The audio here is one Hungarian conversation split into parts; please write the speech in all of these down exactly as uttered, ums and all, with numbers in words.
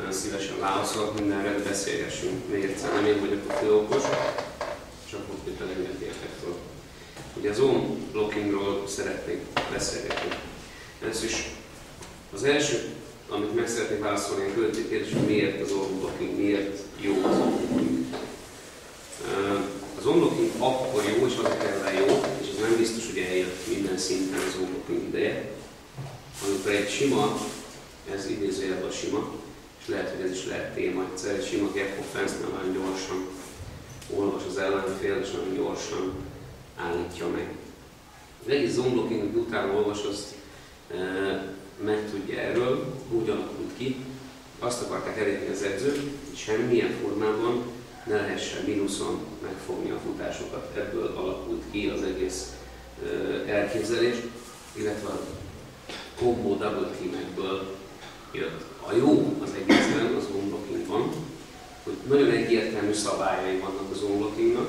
nagyon szívesen válaszolok mindenre, beszélgessünk még egyszer, nem én vagyok a főokos, csak ott itt elengedjétek föl. Ugye az zone blockingról szeretnék beszélgetni. Ez is az első, amit meg szeretnék válaszolni, a következő kérdés, hogy miért az zone blocking, miért jó az zone blocking. Az zone blocking akkor jó, és azért kell jó, és ez nem biztos, hogy eljött minden szinten az zone blocking ideje. Amikor egy sima, ez idézőjelben sima, és lehet, hogy ez is lehet téma egyszer, egy sima gap offense-nál nagyon gyorsan olvas az ellenfél, és nagyon gyorsan állítja meg. Az egész zone blocking, hogy utána olvas, azt e, megtudja erről, úgy alakult ki. Azt akarták elérni az edzők, hogy semmilyen formában ne lehessen mínuszon megfogni a futásokat. Ebből alakult ki az egész e, elképzelés, illetve a combo double teamekből jött. A jó az egészben, az zone blockingban, hogy nagyon egyértelmű szabályai vannak a zone blockingnak,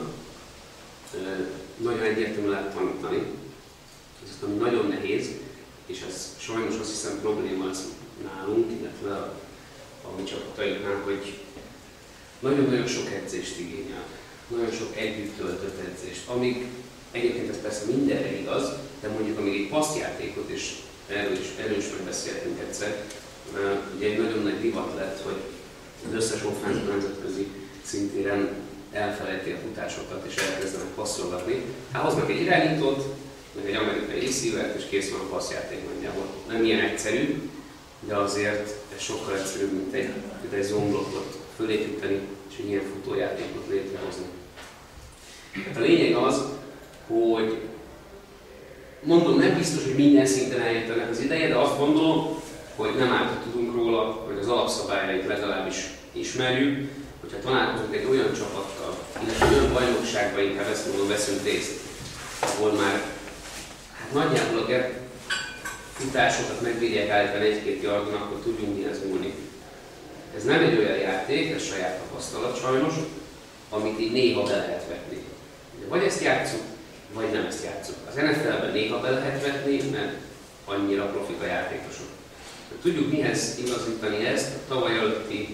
nagyon egyértelmű lehet tanítani, ez ami nagyon nehéz, és ez sajnos azt hiszem probléma lesz nálunk, illetve a mi csapataiknál, hogy nagyon-nagyon sok edzést igényel, nagyon sok együtt töltött edzést, amíg egyébként ez persze mindenre igaz, de mondjuk amíg egy passzjátékot, és erről is, erről is megbeszéltünk egyszer, ugye egy nagyon nagy divat lett, hogy az összes offense nemzetközi szintéren elfelejti a futásokat és elkezdenek passzolgatni. Hát hoznak egy irányítót, meg egy amerikai receiver-t, és kész van a passzjáték nagyjából. Nem ilyen egyszerű, de azért ez sokkal egyszerűbb, mint egy, mint egy zone blokkot fölépíteni, és egy ilyen futójátékot létrehozni. Hát a lényeg az, hogy mondom, nem biztos, hogy minden szinten eljött ennek az ideje, de azt gondolom, hogy nem árt, hogy tudunk róla, hogy az alapszabályait legalábbis ismerjük, hogyha találkozunk egy olyan csapattal, illetve olyan bajnokságban, inkább ezt mondom, veszünk részt, ahol már hát nagyjából a gap futásokat megbírják állítani egy-két yardon, akkor tudjunk mihez nyúlni. Ez nem egy olyan játék, ez saját tapasztalat sajnos, amit így néha be lehet vetni. Vagy ezt játsszuk, vagy nem ezt játsszuk. Az en ef el-ben néha be lehet vetni, mert annyira profik a játékosok. Tudjuk mihez igazítani ezt, a tavaly előtti,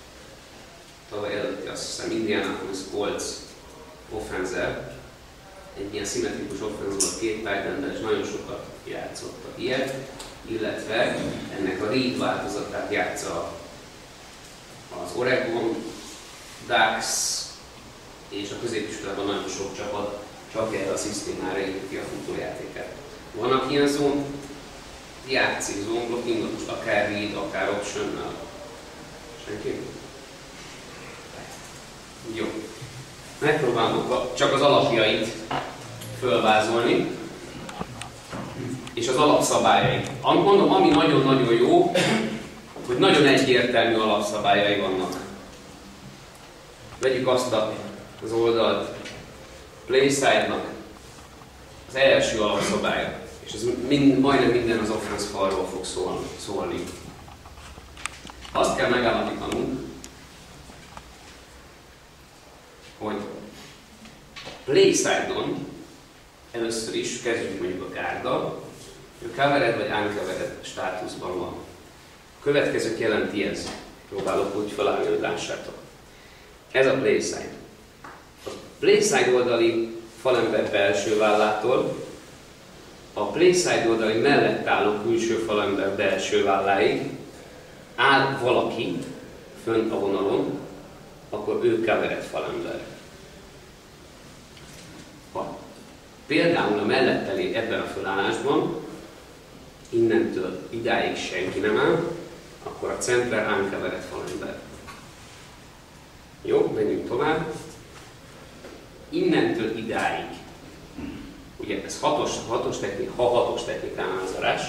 tavaly előtti azt hiszem Indianapolis Colts offense, egy ilyen szimmetrikus offense volt két tight end-del, és nagyon sokat játszottak ilyet, illetve ennek a read változatát játsza az Oregon Ducks, és a középiskolában nagyon sok csapat csak erre a szisztémára építi a futójátékát. Vannak ilyen zón, játszik zone blockingot, most akár read, akár optionnal. Senki? Jó. Megpróbálom csak az alapjait fölvázolni, és az alapszabályait. Mondom, ami nagyon-nagyon jó, hogy nagyon egyértelmű alapszabályai vannak. Vegyük azt az oldalt, playside-nak az első alapszabálya, és ez mind, majdnem minden az offense falról fog szólni, szólni. Azt kell megállapítanunk, hogy playside-on először is kezdjük mondjuk a gárddal, hogy a covered vagy uncovered státuszban van. A következőt jelenti ez. Próbálok úgy felállni, hogy lássátok. Ez a playside. A playside oldali falember belső vállától a playside oldali mellett álló külső falember belső válláig áll valaki fönt a vonalon, akkor ő covered falember. Ha például a mellettelé ebben a felállásban innentől idáig senki nem áll, akkor a center uncovered falember. Jó, menjünk tovább. Innentől idáig, ugye ez hatos, hatos technik, ha hatos technikánál zárás,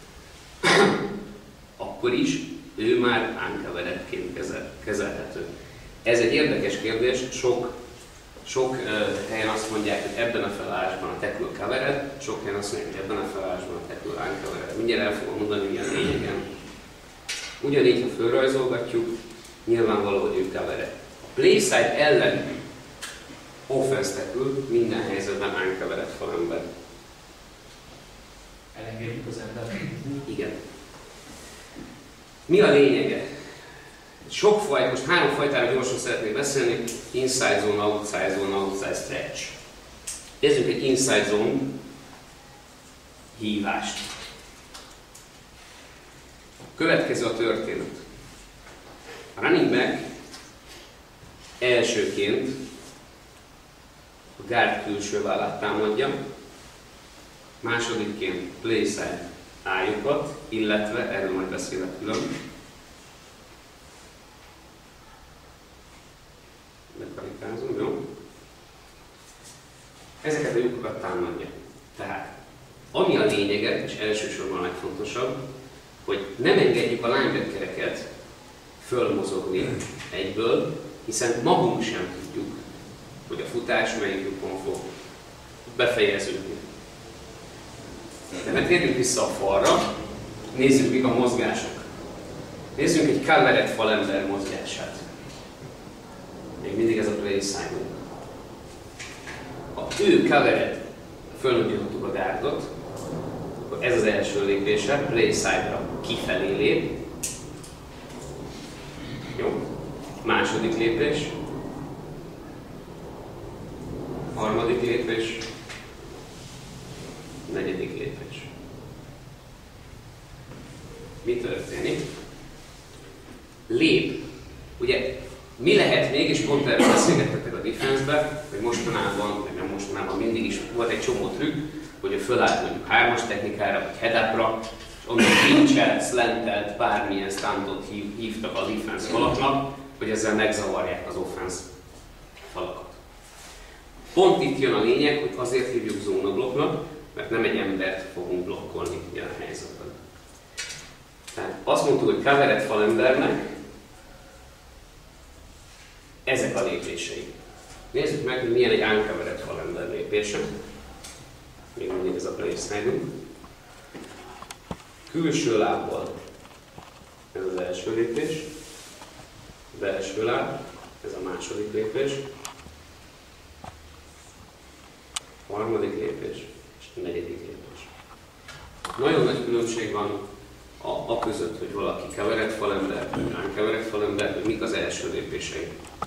akkor is ő már uncoveredként kezel, kezelhető. Ez egy érdekes kérdés, sok, sok uh, helyen azt mondják, hogy ebben a felállásban a tackle covered, sok helyen azt mondják, hogy ebben a felállásban a tackle uncovered. Mindjárt el fogom mondani, milyen lényegen. Ugyanígy, ha fölrajzolgatjuk, nyilvánvaló, hogy ő covered. A playside ellen offense tackle minden helyzetben uncovered falember. Elengedjük az embert. Igen. Mi a lényege? Sok fajta, most három fajtára gyorsan szeretnék beszélni, inside zone, outside zone, outside stretch. Nézzük egy inside zone hívást. Következő a történet. A running back elsőként a guard külső vállát támadja, másodikként play side álljukat, illetve erről majd beszélek külön. Bekarikázom, jó? Ezeket a lyukokat támadja. Tehát, ami a lényege, és elsősorban a legfontosabb, hogy nem engedjük a linebackereket fölmozogni egyből, hiszen magunk sem tudjuk, hogy a futás melyik lyukon fog befejeződni. De térjünk vissza a falra, nézzük mik a mozgások. Nézzünk egy covered falember mozgását. Még mindig ez a play side. Ha ő covered, fölnyújtottuk a guardot, akkor ez az első lépése, play side-ra kifelé lép. Jó. Második lépés. Harmadik lépés. Negyedik lépés. Mi történik? Lép. Ugye, mi lehet még, és pont erről beszélgettetek a defense-be, hogy mostanában, meg nem mostanában mindig is volt egy csomó trükk, hogy ő fölállt mondjuk hármas technikára, vagy head-upra, és onnan pinchelt, slantelt, bármilyen stuntot hív, hívtak a defense falaknak, hogy ezzel megzavarják az offense falakat. Pont itt jön a lényeg, hogy azért hívjuk zónablokknak, mert nem egy embert fogunk blokkolni ilyen helyzetben. Tehát azt mondtuk, hogy covered falembernek ezek a lépései. Nézzük meg, hogy milyen egy uncovered falember lépése. Még mindig ez a play side-unk. Külső lábbal ez az első lépés, belső láb, ez a második lépés, harmadik lépés és a negyedik lépés. Nagyon nagy különbség van a, a között, hogy valaki covered falember, vagy uncovered falember, hogy mik az első lépései.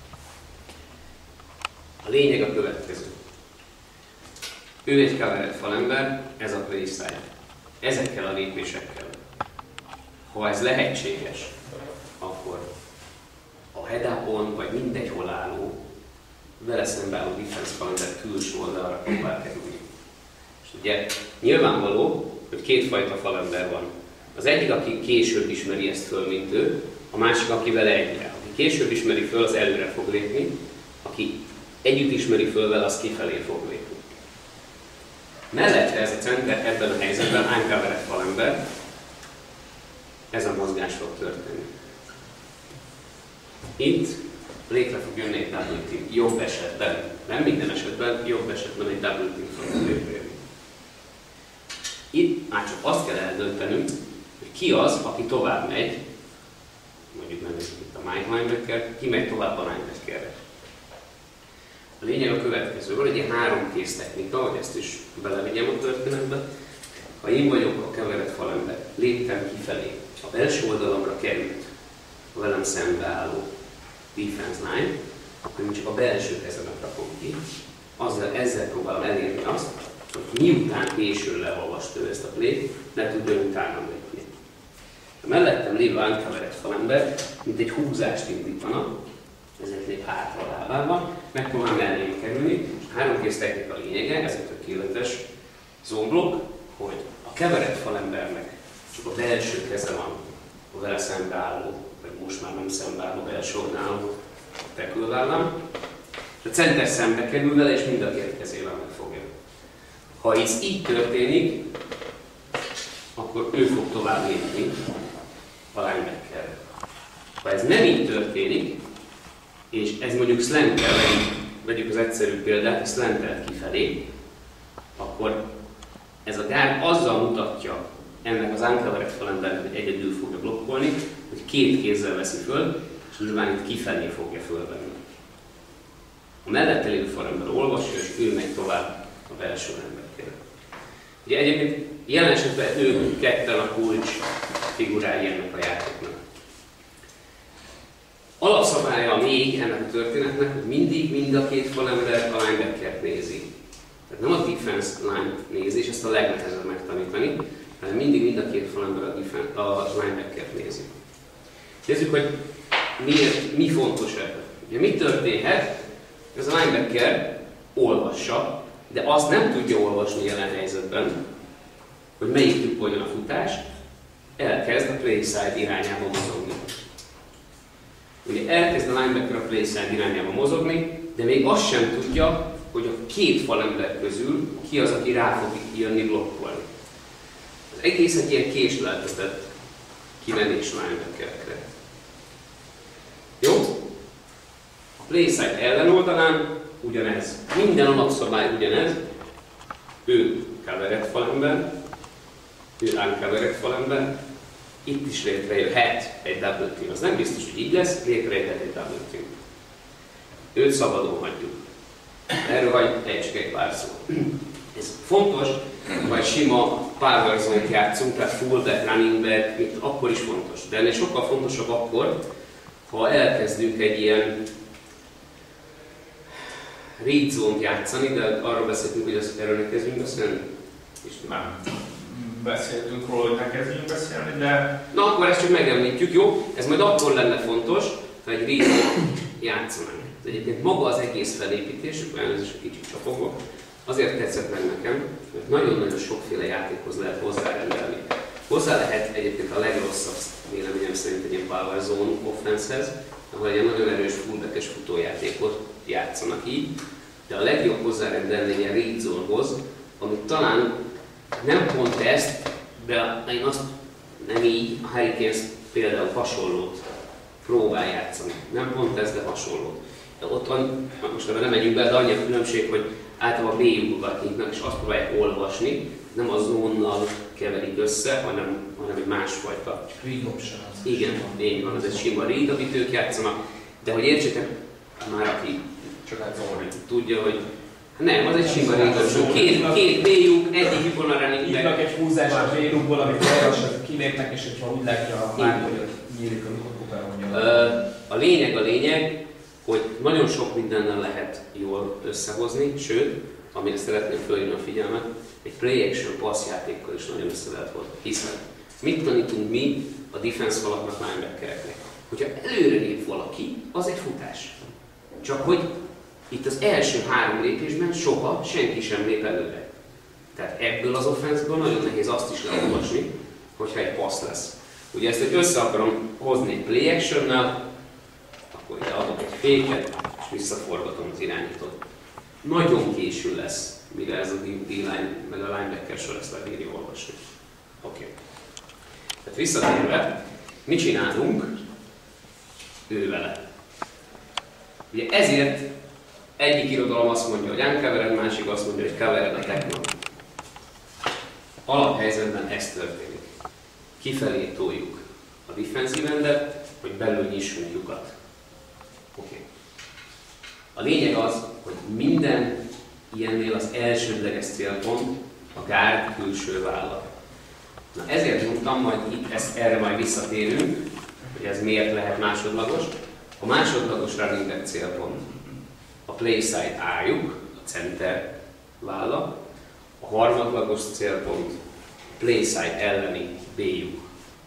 A lényeg a következő. Ő egy covered falember, ez a play side. Ezekkel a lépésekkel. Ha ez lehetséges, akkor a head-upon, vagy mindegy hol álló, vele szembe álló defense falember külső oldalra próbál kerülni. És ugye nyilvánvaló, hogy kétfajta falember van. Az egyik, aki később ismeri ezt föl, mint ő, a másik, aki vele egyre. Aki később ismeri föl, az előre fog lépni, aki együtt ismeri föl vele, az kifelé fog lépni. Mellette ez a center ebben a helyzetben uncovered falember, ez a mozgás fog történni. Itt létre fog jönni egy double team, jobb esetben, nem minden esetben, jobb esetben egy double team fog létrejönni. Itt már csak azt kell eldöntenünk, hogy ki az, aki tovább megy, mondjuk nevezzük itt a Mike linebacker, ki megy tovább a linebackerre. A lényeg a következő, van egy ilyen három kész technika, hogy ezt is belevigyem a történetbe. Ha én vagyok a covered falember, léptem kifelé, a belső oldalamra került a velem szembeálló defense line, akkor én csak a belső kezemet rakom ki, azzal, ezzel próbálom elérni azt, hogy miután későn leolvast ő ezt a play-t, ne tudjon utána lépni. A mellettem lévő uncovered falember, mint egy húzást indítana, ezért lép hátra a lábában, megpróbál mellé kerülni, és a háromkész technika lényege, ez a tökéletes zónblokk, hogy a covered falembernek csak a belső keze van a vele szembeálló, vagy most már nem szembeálló, belső oldalon tekülvállám, és a center szembe kerül vele, és mind a két kezével megfogja. Ha ez így történik, akkor ő fog tovább lépni a linebackerre. Ha ez nem így történik, és ez mondjuk slantel, vegyük az egyszerű példát, slantelt kifelé, akkor ez a guard azzal mutatja ennek az uncovered falembernek, hogy egyedül fogja blokkolni, hogy két kézzel veszi föl, és nyilván itt kifelé fogja fölvenni. A mellette lévő falember olvasja, és ő megy tovább a belső linebackerre. Ugye egyébként jelen esetben ők ketten a kulcs figurái ennek a játéknak. Alapszabálya még ennek a történetnek, hogy mindig mind a két falember a linebackert nézi. Tehát nem a defense line nézi, és ezt a legnehezebb megtanítani, hanem mindig mind a két falember a, defense, a linebackert nézi. Nézzük, hogy miért, mi fontos ebben. Ugye mi történhet? Ez a linebacker olvassa, de azt nem tudja olvasni jelen helyzetben, hogy melyik tippoljon a futás, elkezd a play side irányába mozogni. Ugye elkezd a linebacker a play side irányába mozogni, de még azt sem tudja, hogy a két falember közül ki az, aki rá fog jönni blokkolni. Az egész egy ilyen késleltetett kimenés linebackerekre. Jó? A play side ellenoldalán ugyanez. Minden alapszabály ugyanez. Ő covered falember, ő uncovered falember. Itt is létrejöhet egy double team. Az nem biztos, hogy így lesz, létrejöhet egy double team. Őt szabadon hagyjuk. Erről vagy egy csak egy pár szó. Ez fontos, vagy sima power zone-t játszunk, tehát fullback, running back, itt akkor is fontos. De ennél sokkal fontosabb akkor, ha elkezdünk egy ilyen read zone-t játszani, de arról beszéltünk, hogy ezt erről ne kezdjünk beszélni. Nem. Beszéltünk róla, hogy ne kezdjünk beszélni, de... Na akkor ezt csak megemlítjük, jó? Ez majd akkor lenne fontos, ha egy read zone-t játszanánk. Egyébként maga az egész felépítésük, elnézést, egy kicsit csapogok, azért tetszett meg nekem, mert nagyon-nagyon sokféle játékhoz lehet hozzárendelni. Hozzá lehet egyébként a legrosszabb véleményem szerint egy ilyen power zone offensehez, ahol egy nagyon erős fullback-es futójátékot játszanak így, de a legjobb hozzárendelni egy ilyen read zone-hoz, amit talán nem pont ezt, de én azt nem így, a Hurricanes például hasonlót próbál játszani. Nem pont ez, de hasonlót. De ott van, most ebben nem megyünk be, de annyi a különbség, hogy általában B-lyukokat nyitnak, és azt próbálják olvasni, nem a zónnal keverik össze, hanem, hanem egy másfajta. Read option. Igen, így van, ez egy sima read, amit ők játszanak, de hogy értsétek, már aki csak egy zone tudja, hogy nem, az egy sima read option. Két, két B-lyuk, egyik lyukon a running back. Hívnak egy húzás a B-lyukból, amit ellassak, kilépnek, és hogyha úgy látja a már, hogy ott nyílik, amikor kuperonja. A lényeg a lényeg, hogy nagyon sok mindennel lehet jól összehozni, sőt, amire szeretném fölhívni a figyelmet, egy play action pass játékkal is nagyon össze lehet hozni. Hiszen mit tanítunk mi a defense falaknak, linebackereknek? Hogyha előre lép valaki, az egy futás. Csak hogy itt az első három lépésben soha senki sem lép előre. Tehát ebből az offenszből nagyon nehéz azt is leolvasni, hogyha egy passz lesz. Ugye ezt, hogy össze akarom hozni egy play actionnel, akkor ide adok egy féket, és visszaforgatom az irányítót. Nagyon késő lesz, mire ez a D-line, meg a linebacker sor ezt lebírja olvasni. Oké. Okay. Tehát visszatérve, mit csinálunk ő vele? Ugye ezért egyik irodalom azt mondja, hogy uncovered, másik azt mondja, hogy covered a techno. Alaphelyzetben ez történik. Kifelé toljuk a defensive endet, hogy belül nyissunk lyukat. Oké. Okay. A lényeg az, hogy minden ilyennél az elsődleges célpont a guard külső válla. Na ezért mondtam, majd itt ezt, erre majd visszatérünk, hogy ez miért lehet másodlagos. A másodlagos running back célpont a play side álljuk, a center válla. A harmadlagos célpont play side elleni B-lyuk.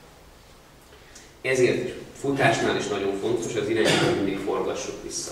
Ezért is futásnál is nagyon fontos, az irányítót mindig forgassuk vissza.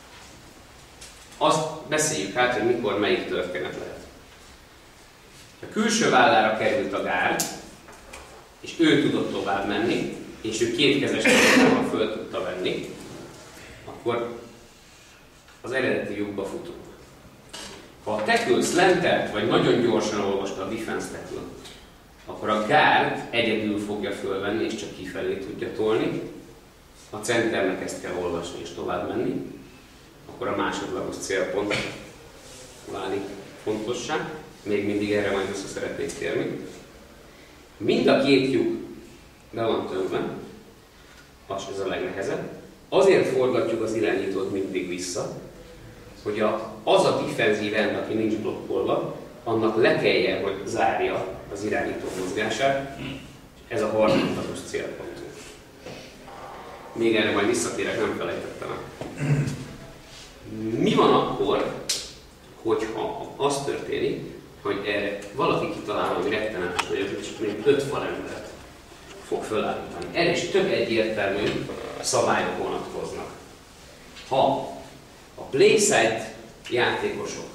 Azt beszéljük át, hogy mikor melyik történet lehet. A külső vállára került a guard, és ő tudott tovább menni, és ő kétkezes tartalommal föl tudta venni, akkor az eredeti lyukba futunk. Ha a tackle slantelt, vagy nagyon gyorsan olvasta a defense tackle, akkor a guard egyedül fogja fölvenni, és csak kifelé tudja tolni. A centernek ezt kell olvasni és tovább menni, akkor a másodlagos célpont válik fontossá. Még mindig erre majd vissza szeretnék kérni. Mind a két lyuk be van tömve, az ez a legnehezebb. Azért forgatjuk az irányítót mindig vissza, hogy a, az a defenzív end, aki nincs blokkolva, annak le kelljen, hogy zárja az irányító mozgását, és ez a harmadlagos célpontunk. még erre majd visszatérek, nem felejtettem el. Mi van akkor, hogyha az történik, hogy erre valaki kitalál, ami rettenetes nagyot, és még öt falembert fog felállítani. Erre is tök egyértelmű szabályok vonatkoznak. Ha a playside játékosok,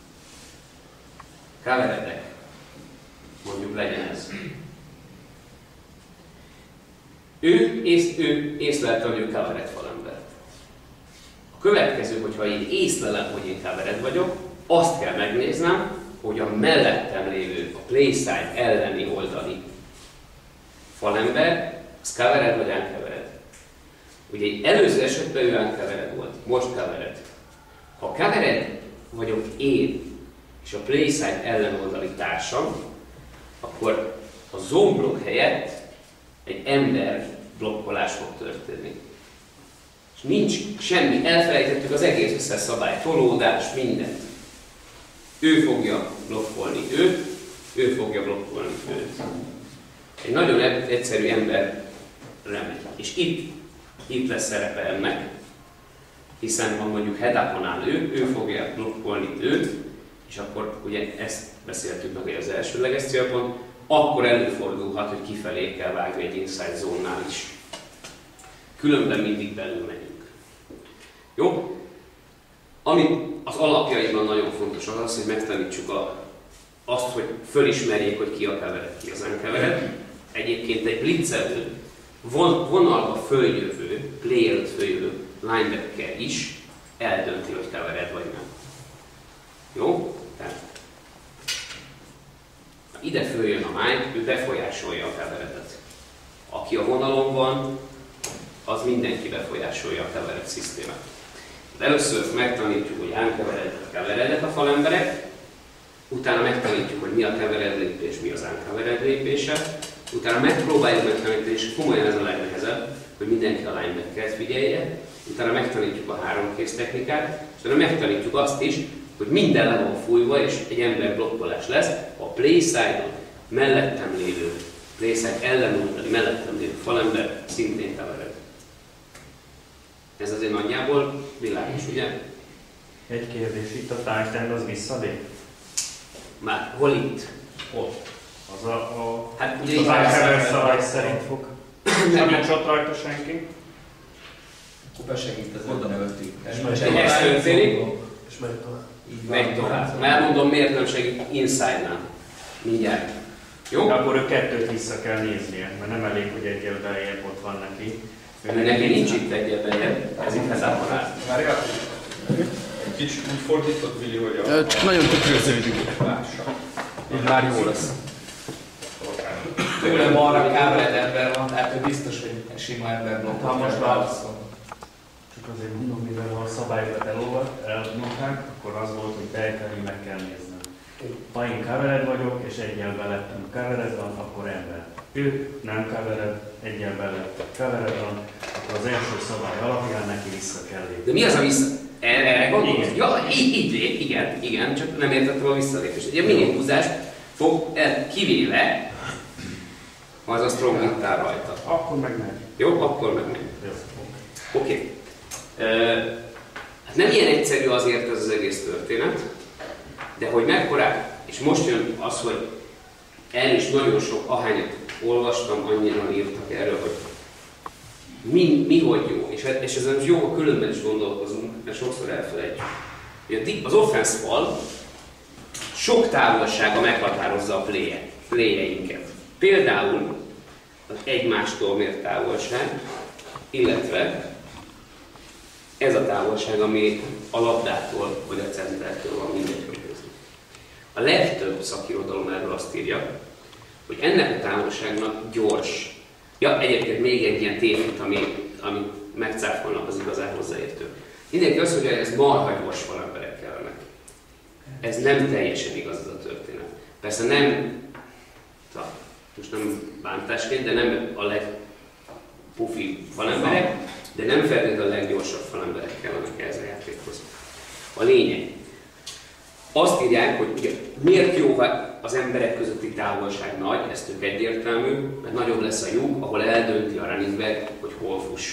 coveredek, mondjuk legyen ez, ő, ész, ő észlelte, hogy ő covered falember. A következő, hogyha én észlelem, hogy én covered vagyok, azt kell megnéznem, hogy a mellettem lévő, a playside elleni oldali falember, az covered vagy uncovered. Ugye egy előző esetben ő uncovered volt, most covered. Ha covered vagyok én, és a playside ellenoldali társam, akkor a zone block helyett egy ember blokkolás fog történni. És nincs semmi, elfelejtettük az egész összes szabály, tolódás, mindent. Ő fogja blokkolni őt, ő fogja blokkolni őt. Egy nagyon egyszerű ember remegy. És itt, itt lesz szerepe ennek, hiszen ha mondjuk head-upon áll ő, ő fogja blokkolni őt, és akkor ugye ezt beszéltük meg, hogy az elsőleges célpont, akkor előfordulhat, hogy kifelé kell vágni egy inside zónál is. Különben mindig belül megyünk. Jó? Ami az alapjaiban nagyon fontos az az, hogy megtanítsuk a, azt, hogy fölismerjék, hogy ki a covered, ki az uncovered. Egyébként egy blitzelő, von, vonalba följövő, player följövő linebacker is eldönti, hogy covered vagy nem. Jó? Tehát ide följön a Mike, ő befolyásolja a coveredet. Aki a vonalon van, az mindenki befolyásolja a covered szisztémát. De először megtanítjuk, hogy uncovered coveredet a falemberek, utána megtanítjuk, hogy mi a covered lépés, mi az uncovered lépése, utána megpróbáljuk megtanítani, és komolyan ez a legnehezebb, hogy mindenki a linebackert figyelje, utána megtanítjuk a háromkész technikát, és utána megtanítjuk azt is, hogy minden le van fújva, és egy ember blokkolás lesz, a playside-on mellettem lévő, playside ellenoldali mellettem lévő falember szintén covered. Ez azért nagyjából világos, ugye? Egy kérdés, itt a tájtend az visszalép? Már hol itt? Ott. Az a, a hát ugye az uncovered szabály szerint fog. Nem csat rajta senki. Akkor besegít az oda nevettük. És ez történik? És megy tovább. Megy tovább. Már mondom, miért nem segít inside-nál. Mindjárt. Jó? De akkor ő kettőt vissza kell néznie, mert nem elég, hogy egyel beljebb ott van neki. Ő neki nincs itt egyel beljebb, ez itt hezában áll. Várjál, egy kicsit úgy fordított, Vili, hogy a... Csak nagyon tükröződik. Lássa. Így már jó lesz. Tőlem arra covered ember van, tehát ő biztos, hogy sima ember blokkol. Ha most válaszol. Csak azért mondom, mivel a szabályokat elmondták, akkor az volt, hogy bejelenteni meg kell néznem. Ha én covered vagyok, és egyel belettem covered van, akkor ember. Ő nem covered, egyel belett covered van, akkor az első szabály alapján neki vissza kell lépni. De mi az a vissza? Erre, erre gondolsz? Igen. Ja, így, így lép, igen, igen, csak nem értettem a visszalépést. Ugye mini húzást fog el, kivéve, ha az a strong hit áll rajta. Akkor meg megy. Jó, akkor meg megy. Oké. Okay. Uh, hát nem ilyen egyszerű azért ez az egész történet, de hogy mekkorák, és most jön az, hogy el is nagyon sok, ahányat olvastam, annyira írtak erről, hogy mi, mi hogy jó, és, és ezen most jó, ha különben is gondolkozunk, mert sokszor elfelejtjük. Az offense fal sok távolsága meghatározza a play-jeinket. Például az egymástól mért távolság, illetve ez a távolság, ami a labdától vagy a centertől van, mindegy, hogy közül. A legtöbb szakirodalom erről azt írja, hogy ennek a távolságnak gyors. Ja, egyébként még egy ilyen tévhit, ami, ami megcáfolnak az igazán hozzáértők. Mindenki azt mondja, hogy ez marha gyors falemberek kellenek. Ez nem teljesen igaz ez a történet. Persze nem, ta, most nem bántásként, de nem a legpufi falemberek, de nem feltétlenül a leggyorsabb falemberek kellenek ehhez a játékhoz. A lényeg. Azt írják, hogy ugye, miért jó, ha az emberek közötti távolság nagy, ez tök egyértelmű, mert nagyobb lesz a lyuk, ahol eldönti a running back, hogy hol fusson.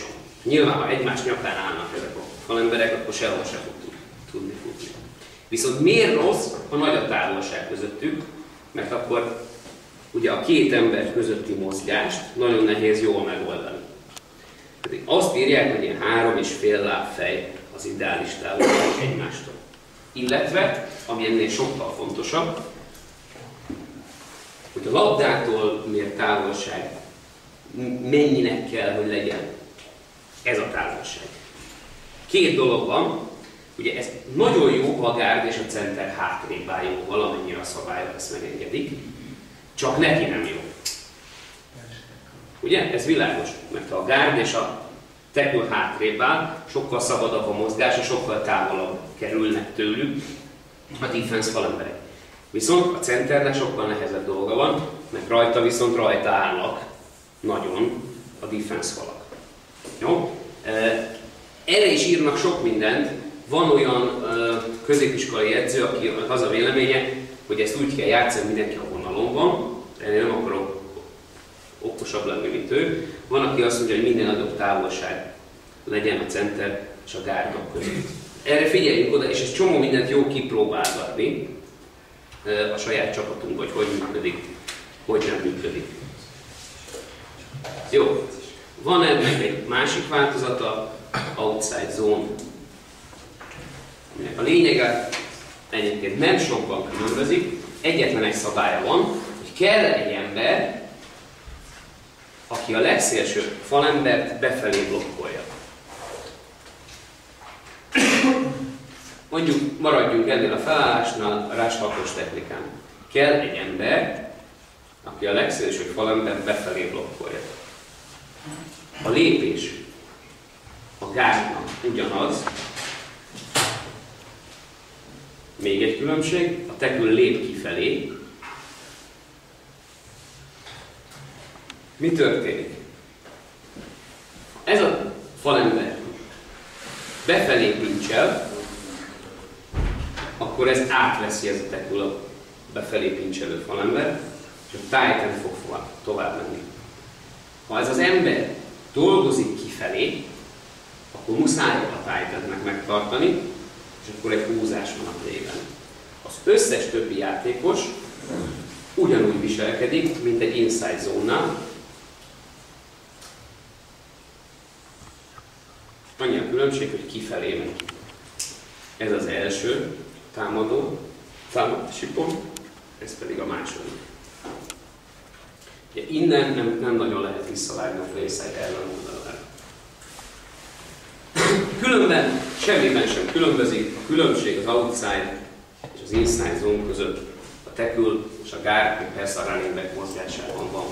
Nyilván, ha egymás nyakán állnak ezek a falemberek, akkor sehol sem fog tudni futni. Viszont miért rossz, ha nagy a távolság közöttük? Mert akkor ugye a két ember közötti mozgást nagyon nehéz jól megoldani. Pedig azt írják, hogy ilyen három és fél lábfej az ideális távolság egymástól. Illetve, ami ennél sokkal fontosabb, hogy a labdától mért távolság mennyinek kell, hogy legyen ez a távolság. Két dolog van, ugye ez nagyon jó, ha a gárd és a center hátrébb áll jó, valamennyire a szabályok ezt megengedik, csak neki nem jó. Ugye? Ez világos, mert ha a gárd és a tackle hátrébb áll, sokkal szabadabb a mozgás, és sokkal távolabb kerülnek tőlük a defense falemberek. Viszont a centernek sokkal nehezebb dolga van, mert rajta viszont rajta állnak nagyon a defense falak. Jó? Erre is írnak sok mindent. Van olyan középiskolai edző, aki az a véleménye, hogy ezt úgy kell játszani, mindenki a vonalon van, én nem akarok okosabb lenni, mint ő. Van, aki azt mondja, hogy minden nagyobb távolság legyen a center és a gárdok között. Erre figyeljünk oda, és ez csomó mindent jó kipróbálgatni a saját csapatunk, hogy hogy működik, hogy nem működik. Jó, van ennek egy másik változata, outside zone. A lényege egyébként nem sokban különbözik, egyetlen egy szabálya van, hogy kell egy ember, aki a legszélsőbb falembert befelé blokkolja. Mondjuk maradjunk ennél a felállásnál, a rásfalkos technikán. Kell egy ember, aki a legszélsőbb falembert befelé blokkolja. A lépés a gárdnak ugyanaz. Még egy különbség, a tackle lép kifelé. Mi történik? Ez a falember befelé pincsel, akkor ez átveszi ez a tackle a befelé pincselő falember, és a Titan fog tovább menni. Ha ez az ember dolgozik kifelé, akkor muszáj a Titannek megtartani, és akkor egy húzás van a play-ben. Az összes többi játékos ugyanúgy viselkedik, mint egy inside zónál. Annyi a különbség, hogy kifelé megy. Ez az első támadó, támadási pont, ez pedig a második. Ugye innen nem, nem nagyon lehet visszavágni a playside ellen oldalra. Különben semmiben sem különbözik, a különbség az outside és az inside zone között a tackle és a guard, meg persze a running back mozgásában van.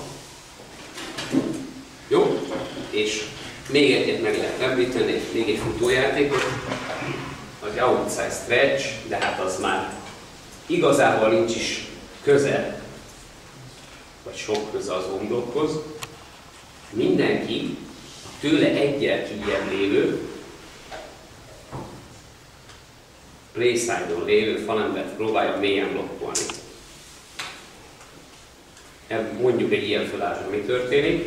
Jó? És még egyet meg lehet említeni, még egy futójátékot, az outside stretch, de hát az már igazából nincs is köze, vagy sok köze az homlokhoz. Mindenki a tőle egyel kijebb lévő, playside-on lévő falembert próbálja mélyen blokkolni. Mondjuk egy ilyen felállásban mi történik.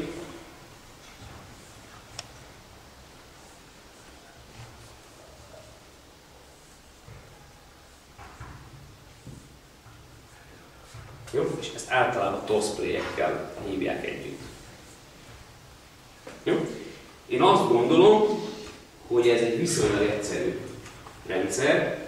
Jó? És ezt általában toss play-ekkel hívják együtt. Jó? Én azt gondolom, hogy ez egy viszonylag egyszerű rendszer.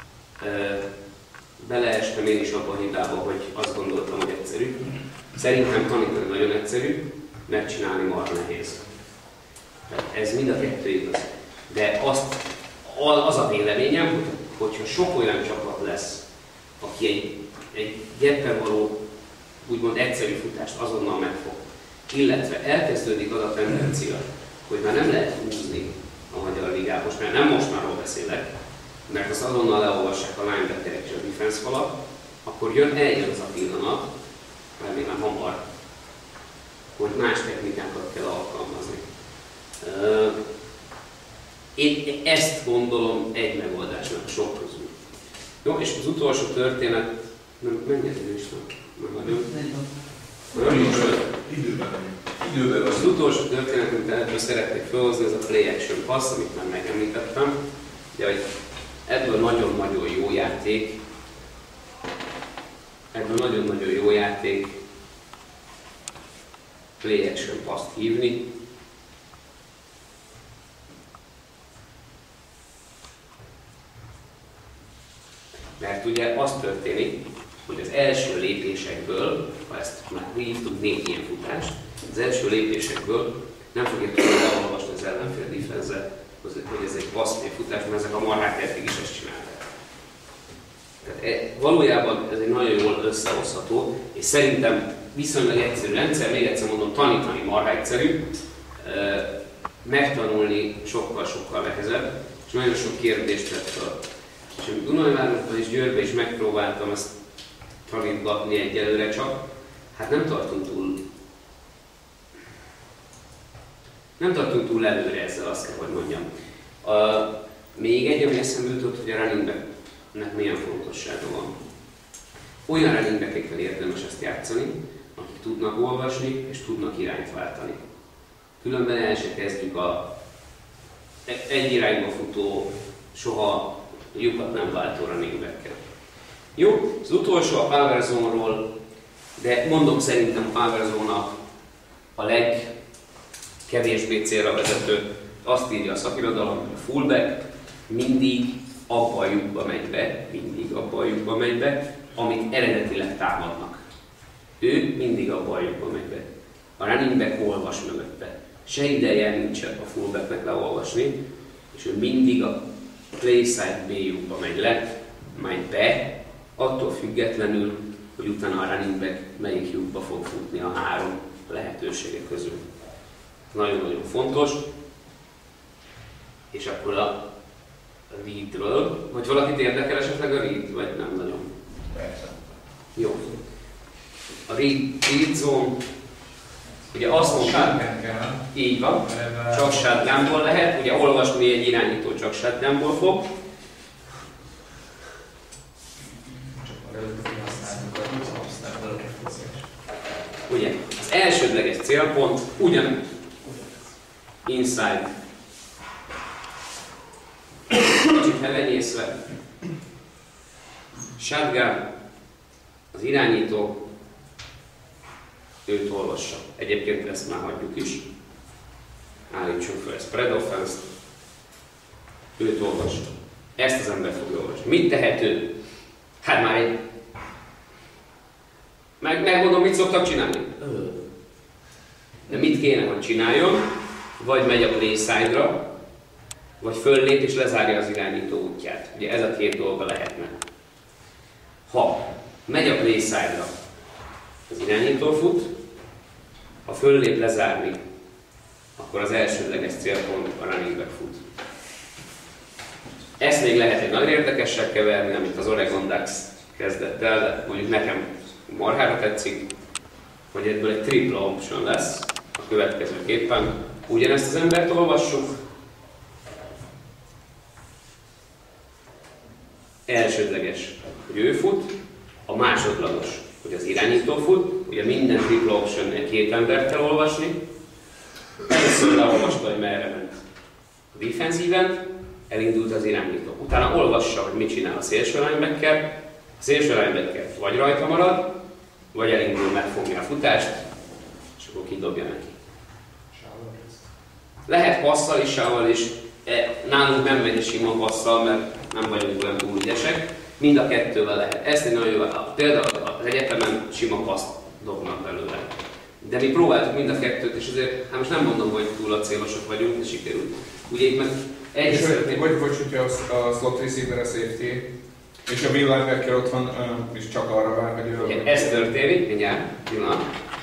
Beleestem én is abba a hibába, hogy azt gondoltam, hogy egyszerű. Szerintem tanítani nagyon egyszerű, megcsinálni marha nehéz. Ez mind a kettő igaz. De azt, az a véleményem, hogyha sok olyan csapat lesz, aki egy, egy gyeppen való, úgymond egyszerű futást azonnal megfog, illetve elkezdődik az a tendencia, hogy már nem lehet húzni a Magyar Ligát, most már nem most márról beszélek, mert azt azonnal leolvassák a linebackerek és a defense falak, akkor jön, eljön az a pillanat, remélem hamar, hogy más technikákat kell alkalmazni. Én ezt gondolom egy megoldásnak sok közül. Jó, és az utolsó történet, nem, mennyire is van, nem nagyon. Nagyon is. Időben. Időben az utolsó történet, amit ebből szeretnék felhozni, ez a play action pass, amit már megemlítettem. Ugye, hogy ebből nagyon-nagyon jó játék, ebből nagyon-nagyon jó játék play action pass-t hívni. Mert ugye az történik, hogy az első lépésekből, ha ezt már hívtuk négy ilyen futást, az első lépésekből nem fogja tudni elolvasni az ellenfél defense-et, hogy ez egy passzfél futás, mert ezek a marhák eddig is ezt csinálták. Tehát valójában ez egy nagyon jól összehozható, és szerintem viszonylag egyszerű rendszer, még egyszer mondom, tanítani marha egyszerű, megtanulni sokkal-sokkal nehezebb, és nagyon sok kérdést tett fel. És amit Dunajvárosban és Győrben is megpróbáltam ezt tanítgatni egyelőre csak, hát nem tartunk túl nem tartunk túl előre ezzel, azt kell, hogy mondjam. A, még egy, ami eszembe jutott, hogy a running backnek milyen fontossága van. Olyan running backekkel érdemes ezt játszani, akik tudnak olvasni és tudnak irányt váltani. Különben el se kezdjük a egy irányba futó, soha lyukat nem váltó running backkel. Jó, az utolsó a Power Zone-ról, de mondom, szerintem a Power Zone a legkevésbé célra vezető. Azt írja a szakirodalom, hogy a fullback mindig abba a lyukba megy be, mindig abba a lyukba megy be, amit eredetileg támadnak. Ő mindig abba a lyukba megy be. A running back olvas mögötte. Se ideje nincsen a fullbacknek leolvasni, és ő mindig a play side B lyukba megy le, majd be, attól függetlenül, hogy utána a running back melyik lyukba fog futni a három lehetősége közül. Nagyon-nagyon fontos. És akkor a readről, vagy valakit érdekel esetleg a read, vagy nem nagyon? Persze. Jó. A read, read zone, ugye azt mondtam, így van, csak shotgunból lehet, ugye olvasni egy irányító csak shotgunból fog. Ugye, az elsődleges célpont ugyan inside, kicsit elenyészve, shotgun, az irányító, őt olvassa. Egyébként ezt már hagyjuk is. Állítsunk fel spread offense-t, őt olvassa. Ezt az ember fogja olvasni. Mit tehet ő? Hát már egy... Meg, megmondom, mit szoktak csinálni? De mit kéne, hogy csináljon? Vagy megy a play side-ra, vagy föllép és lezárja az irányító útját. Ugye ez a két dolga lehetne. Ha megy a play side-ra, az irányító fut, ha föllép lezárni, akkor az elsődleges célpont a running back fut. Ezt még lehet egy nagy érdekessel keverni, amit az Oregon Ducks kezdett el, de mondjuk nekem marhára tetszik, hogy ebből egy triple option lesz a következőképpen. Ugyanezt az embert olvassuk. Elsődleges, hogy ő fut, a másodlagos, hogy az irányító fut. Ugye minden triple option egy két embert kell olvasni. Először leolvasta, hogy merre ment a defensíven, elindult az irányító. Utána olvassa, hogy mit csinál a szélső linebacker. A szélső linebacker vagy rajta marad, vagy elindul, megfogja a futást, és akkor kidobja neki. Lehet passzal is, sával is. Nálunk nem megy sima passzal, mert nem vagyunk olyan túl ügyesek. Mind a kettővel lehet. Ezt egy nagyon jó, például az egyetemen sima passzt dobnak belőle. De mi próbáltuk mind a kettőt, és azért, hát most nem mondom, hogy túl a célosok vagyunk, de sikerült. Ugye itt meg egyes szeretném... Vagy, vagy hogyha a slot receiver a safety, és a Will linebacker ott van, és csak arra vár, hogy... Ugye, ez történik, mindjárt, pillanat.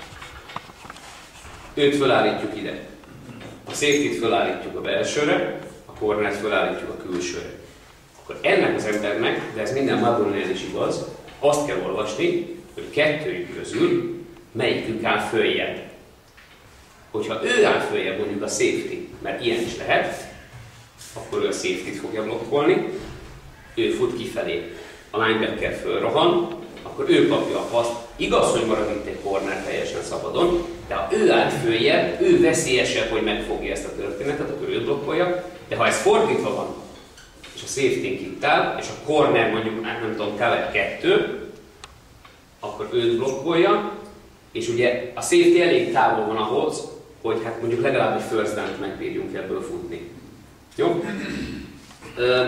Őt fölállítjuk ide. A safety-t fölállítjuk a belsőre, a cornert fölállítjuk a külsőre. Akkor ennek az embernek, de ez minden Madonnél is igaz, azt kell olvasni, hogy kettőjük közül melyikük áll följebb. Hogyha ő áll följebb, mondjuk a safety, mert ilyen is lehet, akkor ő a safety-t fogja blokkolni, ő fut kifelé, a linebacker fölrohan, akkor ő kapja a paszt. Igaz, hogy marad itt egy corner teljesen szabadon, De ha ő állt följebb, ő veszélyesebb, hogy megfogja ezt a történetet, akkor ő blokkolja. De ha ez fordítva van, és a safety-n itt áll, és a corner mondjuk, nem tudom, cover kettő, akkor őt blokkolja, és ugye a safety elég távol van ahhoz, hogy hát mondjuk legalább egy first down-t megbírjunk ebből futni. Jó? Ö,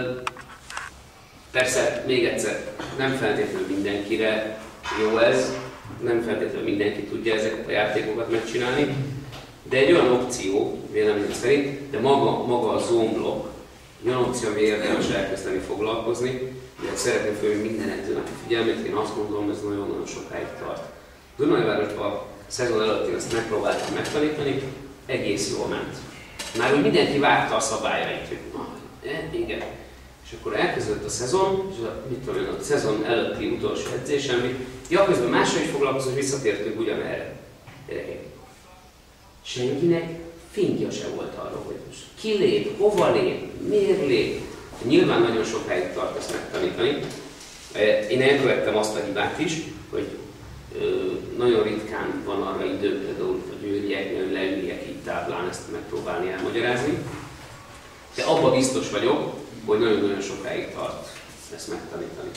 persze, még egyszer, nem feltétlenül mindenkire jó ez, nem feltétlenül mindenki tudja ezeket a játékokat megcsinálni, de egy olyan opció, véleményem szerint, de maga, maga a zone block, egy olyan opció, ami érdemes elkezdeni foglalkozni, de szeretném fölhívni minden edzőnek a figyelmét, én azt gondolom, ez nagyon-nagyon sokáig tart. Dunajvárosban a szezon előtt én ezt megpróbáltam megtanítani, egész jól ment. Már úgy mindenki várta a szabályait, hogy na, igen. És akkor elkezdődött a szezon, és a, mit tudom én, a szezon előtti utolsó edzésem, ja, közben mással is foglalkozom, hogy visszatértünk ugyanerre. Gyerekek, senkinek fingja se volt arról, hogy most ki lép, hova lép, miért lép. Nyilván nagyon sokáig tart ezt megtanítani. Én elkövettem azt a hibát is, hogy nagyon ritkán van arra idő, például a győrieknél leüljek így táblán ezt megpróbálni elmagyarázni. De abban biztos vagyok, hogy nagyon-nagyon sokáig tart ezt megtanítani.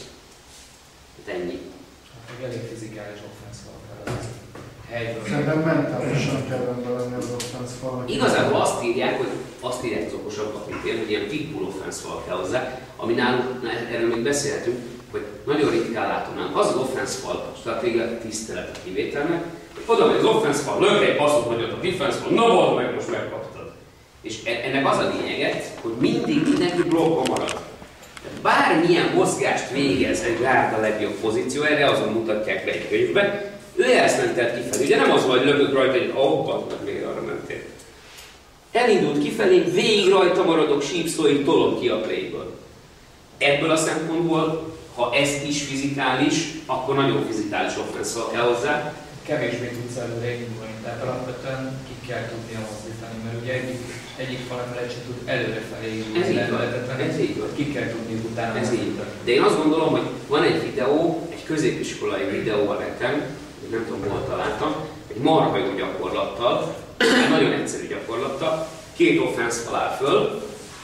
Hát ennyi. Hát elég fizikális offense van kell. Helyből. Szerintem mentálisan kell rendben lenni az offense falnak. Igazából azt írják, hogy azt írják az okosabbak, mint én, hogy ilyen pitbull offense fal kell hozzá, ami nálunk, erről még beszélhetünk, hogy nagyon ritkán látom nálunk. Az az offense fal, stratégiai tisztelet a kivételnek, hogy oda megy az offense fal, lök egy passzot nagyot a defense fal, na volt meg, most megkaptad. És ennek az a lényeget, hogy mindig mindenki blokkban marad. Bármilyen mozgást végez egy gárd a legjobb pozíció, erre azon mutatják le egy könyvbe, ő elszmentelt kifelé. Ugye nem az volt, hogy lökök rajta, hogy abban, meg még arra mentél. Elindult kifelé, végig rajta maradok, sípszóig tolom ki a playből. Ebből a szempontból, ha ez is fizikális, akkor nagyon fizikális offense kell hozzá. Kevésbé tudsz előre indulni, tehát alapvetően ki kell tudnia mozdítani, mert ugye egyik, egyik falember sem tud előrefelé indulni, ez így van. Ki kell tudni utána ez így. De én azt gondolom, hogy van egy videó, egy középiskolai videó a nekem, nem tudom, hol találtam, egy marha jó gyakorlattal, egy nagyon egyszerű gyakorlattal, két offense fal áll föl,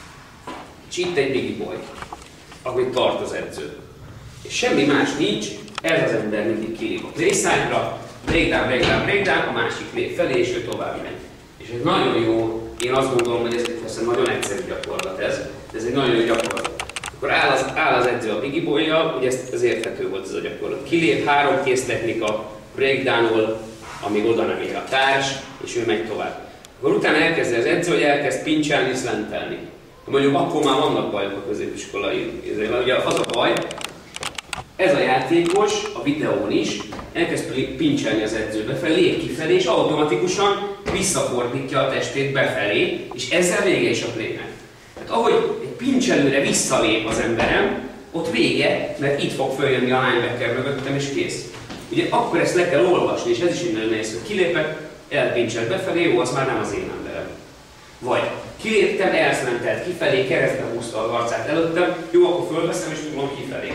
és itt egy biggie boy, ahogy tart az edző. És semmi más nincs, ez az ember mindig kilép a playside-ra, breakdown, breakdown, breakdown, a másik lép felé, és ő tovább megy. És ez nagyon jó, én azt gondolom, hogy ez persze nagyon egyszerű gyakorlat ez, de ez egy nagyon jó gyakorlat. Akkor áll az, áll az edző a biggie boy-jal, ugye ez, ez érthető volt ez a gyakorlat. Kilép, három kész technika, breakdown-ol, amíg oda nem ér a társ, és ő megy tovább. Akkor utána elkezd az edző, hogy elkezd pincselni, szlentelni. Mondjuk akkor már vannak bajok a középiskolai izében. Ugye az a baj, ez a játékos, a videón is, elkezd pincselni az edző befelé, lép kifelé, és automatikusan visszafordítja a testét befelé, és ezzel vége is a playnek. Tehát ahogy egy pincselőre visszalép az emberem, ott vége, mert itt fog följönni a linebacker mögöttem, és kész. Ugye akkor ezt le kell olvasni, és ez is nagyon nehéz, hogy kilépek, elpincselt befelé, jó, az már nem az én emberem. Vagy kiléptem, elszmentelt kifelé, keresztbe húzta az arcát előttem, jó, akkor fölveszem, és tudom kifelé.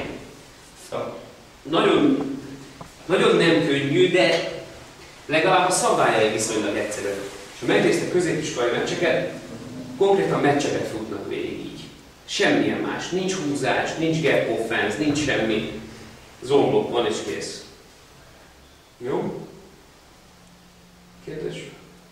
Nagyon, nagyon nem könnyű, de legalább a szabályai viszonylag egyszerűek. És ha megnéztek középiskolai meccseket, konkrétan meccseket futnak végig így. Semmilyen más, nincs húzás, nincs gap offense, nincs semmi. Zone block van és kész. Jó? Kérdés?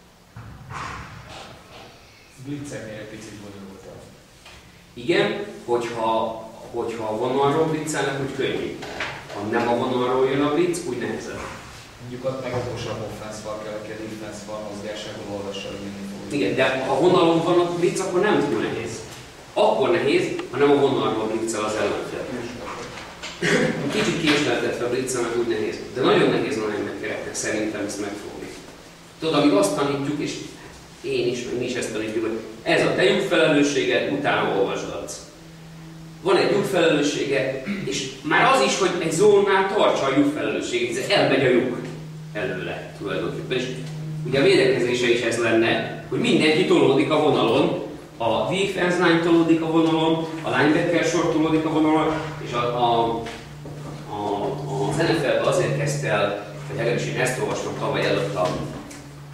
Blitzeknél egy picit bonyolultabb. Igen, hogyha, hogyha a vonalról blitzelnek, úgy könnyű. Ha nem a vonalról jön a blitz, úgy nehezebb. Mondjuk ott meg okosabb offense fal kell, aki a defense fal mozgásából olvassa, hogy mindig fog. Igen, de ha vonalon van a blitz, akkor nem túl nehéz. Akkor nehéz, ha nem a vonalról blitzel az ellenfél. Kicsit késleltetve blitzelnek, úgy nehéz. De nagyon nehéz a linebackereknek szerintem ezt megfogni. Tudod, amíg azt tanítjuk, és én is, meg mi is ezt tanítjuk, hogy ez a te lyukfelelősséged, utána olvasgatsz. Van egy lyukfelelőssége, és már az is, hogy egy zónál tartsa a lyukfelelősségét, ez elmegy a lyuk előle tulajdonképpen. És ugye a védekezése is ez lenne, hogy mindenki tolódik a vonalon, a defense line tolódik a vonalon, a linebacker sor tolódik a vonalon, és a, a, a, az en ef el-ben azért kezdte el, vagy legalábbis én ezt olvastam tavaly előtt a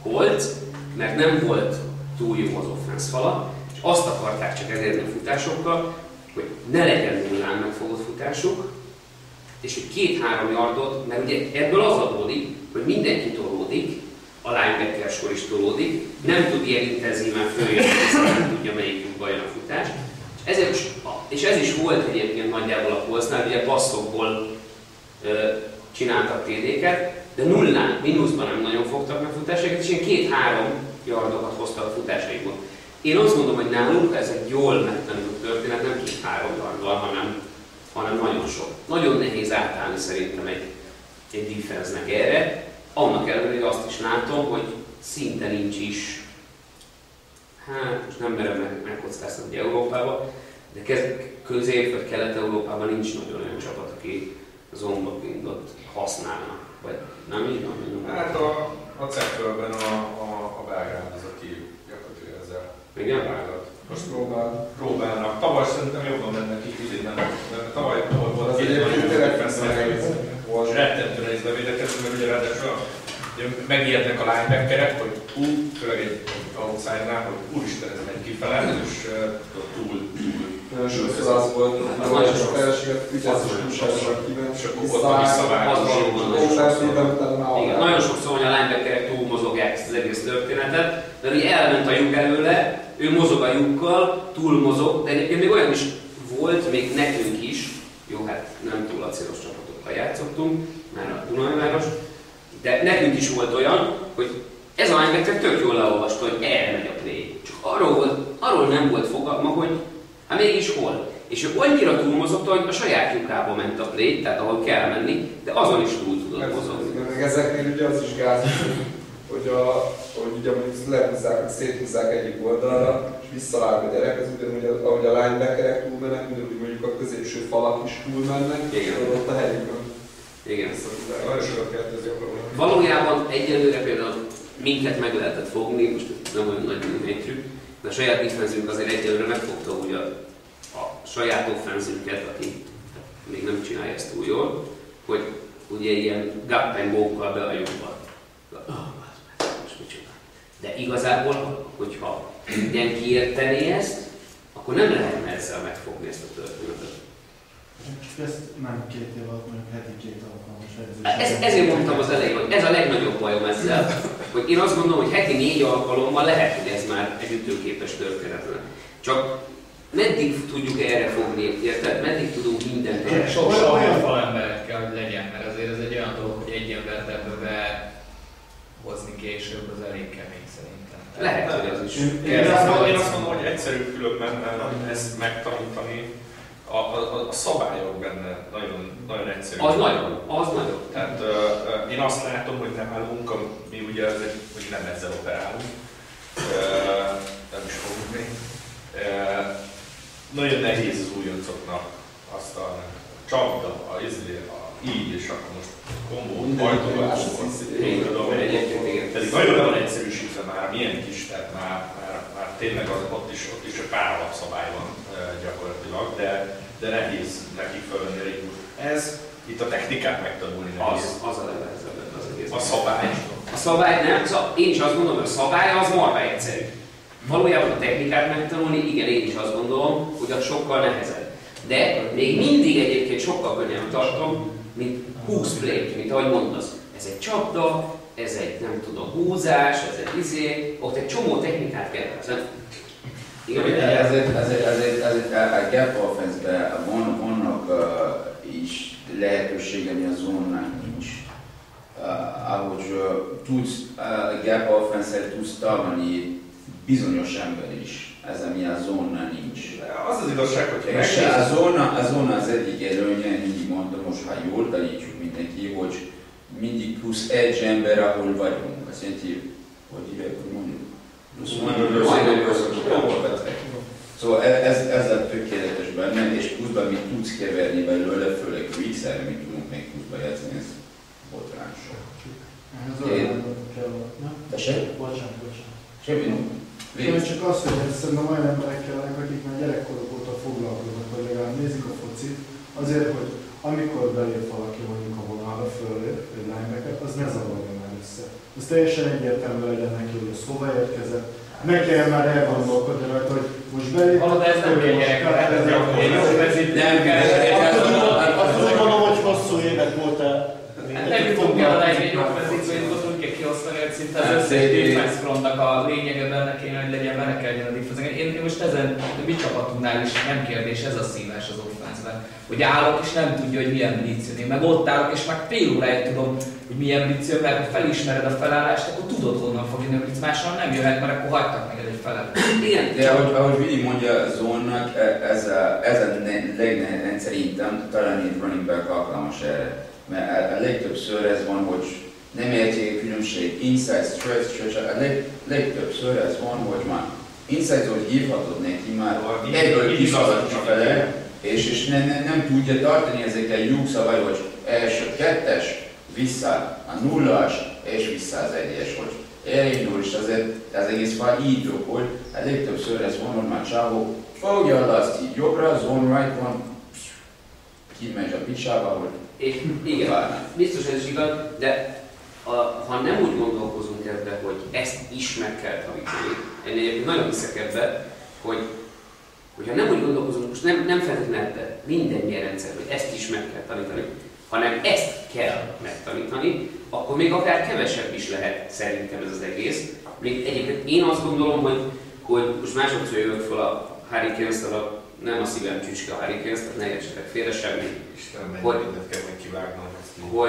Colts, mert nem volt túl jó az offense fala, és azt akarták csak elérni a futásokkal, hogy ne legyen nullán megfogott futásuk, és hogy két-három yardot, mert ugye ebből az adódik, hogy mindenki tolódik, a linebacker sor is tolódik, nem tud ilyen intenzíven följönni, nem tudja melyikükben jön a futás. Ezért, és ez is volt egyébként nagyjából a Coltsnál, ugye passzokból ö, csináltak té dé-ket, de nullán, mínuszban nem nagyon fogtak meg futásokat, és ilyen két-három yardokat hoztak a futásaikból. Én azt mondom, hogy nálunk ez egy jól megtanult történet, nem két-három yardval, hanem, hanem nagyon sok. Nagyon nehéz átállni szerintem egy, egy defense-nek erre. Annak ellenére, hogy azt is látom, hogy szinte nincs is, hát most nem merem meg, megkockáztatni Európában, de Közép- vagy Kelet-Európában nincs nagyon olyan csapat, aki zone blockingot használna. Vagy nem így van? Nem. Hát a, a cefölben a, a, a Belgrád az, aki gyakorlatilag ezzel Igen? most próbál, próbálnak. Tavaly szerintem jobban mennek így, idén nem. Tavaly volt Az egy egyébként nagyon tényleg defense volt, rettentő nehéz bevédekezni, mert ugye ráadásul megijednek a linebackerek, hogy hú, főleg egy outside-nál, hogy úristen, ez megy kifele, és túl, túl. Nagyon sokszor az volt, hogy nagyon sok felséget ügyezés túlságosan kiment, és akkor ott visszavágás. Igen, nagyon sokszor, hogy a linebackerek túl mozogják ezt az egész történetet, de ugye elment a lyuk előle, ő mozog a lyukkal, túl mozog, de egyébként még olyan is volt, még nekünk is, jó, hát nem túl acélos csapatokkal játszottunk, már a Dunajváros, de nekünk is volt olyan, hogy ez a linebacker tök jól leolvasta, hogy erre megy a play. Csak arról, volt, arról nem volt fogalma, hogy hát mégis hol. És ő annyira túlmozott, hogy a saját lyukába ment a play, tehát ahol kell menni, de azon is túl tudott mozogni. Meg ezeknél ugye az is gáz, hogy, a, hogy ugye mondjuk lehúzzák, széthúzzák egyik oldalra, és visszavág a gyerek, ez ugyanúgy, ahogy a linebackerek túlmennek, ugyanúgy mondjuk a középső falak is túlmennek, és ott a helyükön. Igen. Nagyon sokat kettőzi a problémát. Valójában egyelőre például minket meg lehetett fogni, most nem olyan nagy művétrük, de a saját defenzünk azért egyelőre megfogta ugye a, a saját offenzünket, aki még nem csinálja ezt túl jól, hogy ugye ilyen gap and go-kkal be a lyukba. De igazából, hogyha minden kiértené ezt, akkor nem lehetne ezzel megfogni ezt a történetet. Csak ezt nem két év alatt, mondjuk heti két alkalmas edzés. Ez, ezért mondtam az elején, hogy ez a legnagyobb bajom ezzel, hogy én azt gondolom, hogy heti négy alkalommal lehet, hogy ez már egy ütőképes történet. Csak meddig tudjuk erre fogni, érted? Meddig tudunk mindent erre? Sok olyan falemberek kell, hogy legyen, mert azért ez egy olyan dolog, hogy egy embert ebbe behozni később, az elég kemény szerintem. Lehet, hogy az is. Én azt mondom, én azt mondom, hogy egyszerű különben ezt megtanítani. A, a, a szabályok benne nagyon, nagyon egyszerű. Az nagyon, az nagyon. Tehát uh, én azt látom, hogy nem állunk, mi ugye ez egy, hogy nem ezzel operálunk, uh, nem is fogunk még. Uh, nagyon nehéz az újoncoknak azt a csapda, a, a, így, és akkor most kombó, hajtogat, pedig nagyon van egyszerűsítve már, milyen kis, tehát már, már, már tényleg az, ott is, ott is a pár alapszabály van gyakorlatilag, de, de nehéz neki fölvenni a ritmus. Ez, itt a technikát megtanulni nehéz. Az, az a legnehezebb az egész. A szabály. A szabály nem, én is azt gondolom, hogy a szabály az marha egyszerű. Valójában a technikát megtanulni, igen, én is azt gondolom, hogy az sokkal nehezebb. De még mindig egyébként sokkal könnyebb tartom, mint húsz play, mint ahogy mondasz. Ez egy csapda, ez egy, nem tudom, húzás, ez egy izé, ott egy csomó technikát kell hozni. Ezért, ezért, ezért, ezért a gap offense-ben van, vannak uh, is lehetősége, ami a zónán nincs. Uh, ahogy uh, tudsz, a uh, gap offense-el tudsz tartani bizonyos ember is, ez ami a zónán nincs. Az az igazság, hogy és a zóna, a zóna az egyik előnye, mindig mondtam, most ha jól tanítjuk mindenki, hogy mindig plusz egy ember, ahol vagyunk. Azt jelenti, hogy hívják, hogy mondjuk. Szóval ez, ez a tökéletes benne, és pluszban mit tudsz keverni belőle, főleg Wix-erre mit tudunk még pluszban játszani, ez botrán sok. Tessék? Bocsánat, bocsánat. Semmi. Én csak azt, hogy szerintem olyan emberek kellenek, akik már gyerekkorok óta foglalkoznak, vagy legalább nézik a focit, azért, hogy amikor belép valaki mondjuk a vonalra fölé, egy linebacker, az ne zavarja már össze. Az ez teljesen egyértelmű legyen neki, hogy ez hova érkezett. Ne kelljen már elgondolkodni rajta, hogy most belép. Hallod, ez nem kell gyerekre, ez jó vezít, nem kell. Azt mondom, hogy hosszú évet volt el. Nem jutunk el oda egy jobb vezítőjét, ott úgy kell kiosztani, hogy szinte az összes defense frontnak a lényege benne kéne, hogy legyen, benne kelljen a defense. Én, én most ezen, a mi csapatunknál is nem kérdés, ez a szívás az offense-ben. Hogy állok és nem tudja, hogy milyen blitz jön. Én meg ott állok és már fél óráig tudom, hogy milyen blitz jön, mert ha felismered a felállást, akkor tudod, honnan fog jönni a blitz. Máshol nem jöhet, mert akkor hagytak neked egy felállást. Igen, de ahogy, ahogy Vili mondja, zónnak, ez a, ez a legnehezebb szerintem, talán egy running back alkalmas erre. Mert a legtöbbször ez van, hogy nem érti a különbség, inside, stretch, stretch, a leg, legtöbbször ez van, hogy már inside zone hívhatod neki már, egyből kiszalad kifele, és, és nem, nem, nem tudja tartani ezekkel lyukszabály, hogy első kettes, vissza a nullas, és vissza az egyes, hogy elindul, és azért az egész fal így drogol, a legtöbbször ez van, hogy már csávó fogja azt így jobbra, zone right van, kimegy a picsába, hogy és igen, biztos ez is igaz, de a, ha nem úgy gondolkozunk ebbe, hogy ezt is meg kell tanítani, én egyébként nagyon hiszek ebbe, hogy hogyha nem úgy gondolkozunk, most nem, nem feltétlenül ebbe, minden ilyen rendszer, hogy ezt is meg kell tanítani, hanem ezt kell megtanítani, akkor még akár kevesebb is lehet szerintem ez az egész. Még egyébként én azt gondolom, hogy, hogy most másodszor jövök fel a Hurricanes-től, nem a szívem csücske a Hurricanes, tehát ne értsetek félre semmi. Istenem, mennyi hogy, mindent kell meg kivágnom ezt. Hogy...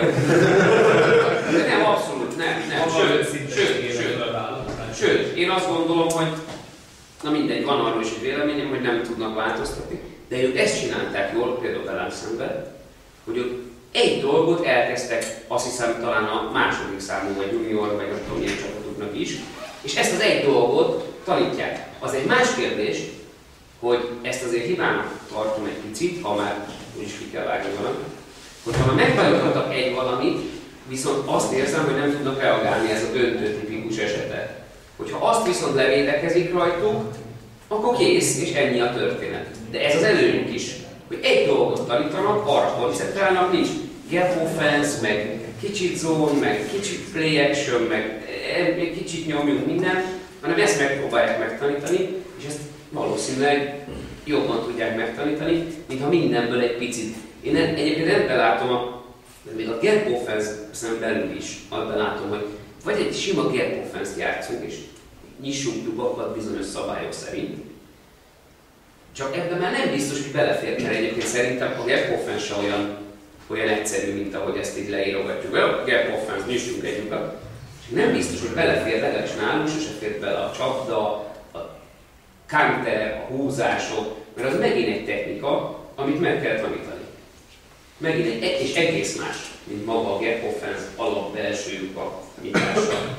De nem, abszolút, nem, nem. Sőt, sőt, sőt, sőt, én azt gondolom, hogy na mindegy, van arról is egy véleményem, hogy nem tudnak változtatni, de ők ezt csinálták jól, például velem szemben, hogy ők egy dolgot elkezdtek, azt hiszem talán a második számú, vagy junior, vagy nem tudom milyen csapatuknak is, és ezt az egy dolgot tanítják. Az egy más kérdés, hogy ezt azért hibának tartom egy picit, ha már úgyis ki kell vágni valamit, hogy ha megtanítottak egy valamit, viszont azt érzem, hogy nem tudnak reagálni, ez a döntő tipikus esete. Hogyha azt viszont levédekezik rajtuk, akkor kész, és ennyi a történet. De ez az előnyük is, hogy egy dolgot tanítanak, arra koncentrálnak, nincs gap offense, meg kicsit zone, meg kicsit play action, meg egy kicsit nyomjunk minden, hanem ezt megpróbálják megtanítani, és ezt valószínűleg jobban tudják megtanítani, mintha mindenből egy picit. Én egyébként ebben látom, a, még a gap offense belül is, abban látom, hogy vagy egy sima gap offense-t játszunk, és nyissunk lyukakat bizonyos szabályok szerint. Csak ebben már nem biztos, hogy belefér, mert egyébként szerintem a gap offense se olyan, olyan egyszerű, mint ahogy ezt így leírogatjuk. A gap offense, nyissunk egy lyukat. Nem biztos, hogy belefér, legalábbis nálunk sose fér bele a csapda, a counter, a húzások, mert az megint egy technika, amit meg kell tanítani. Megint egy, és egész más, mint maga a gap offense alap belső lyuka nyitása.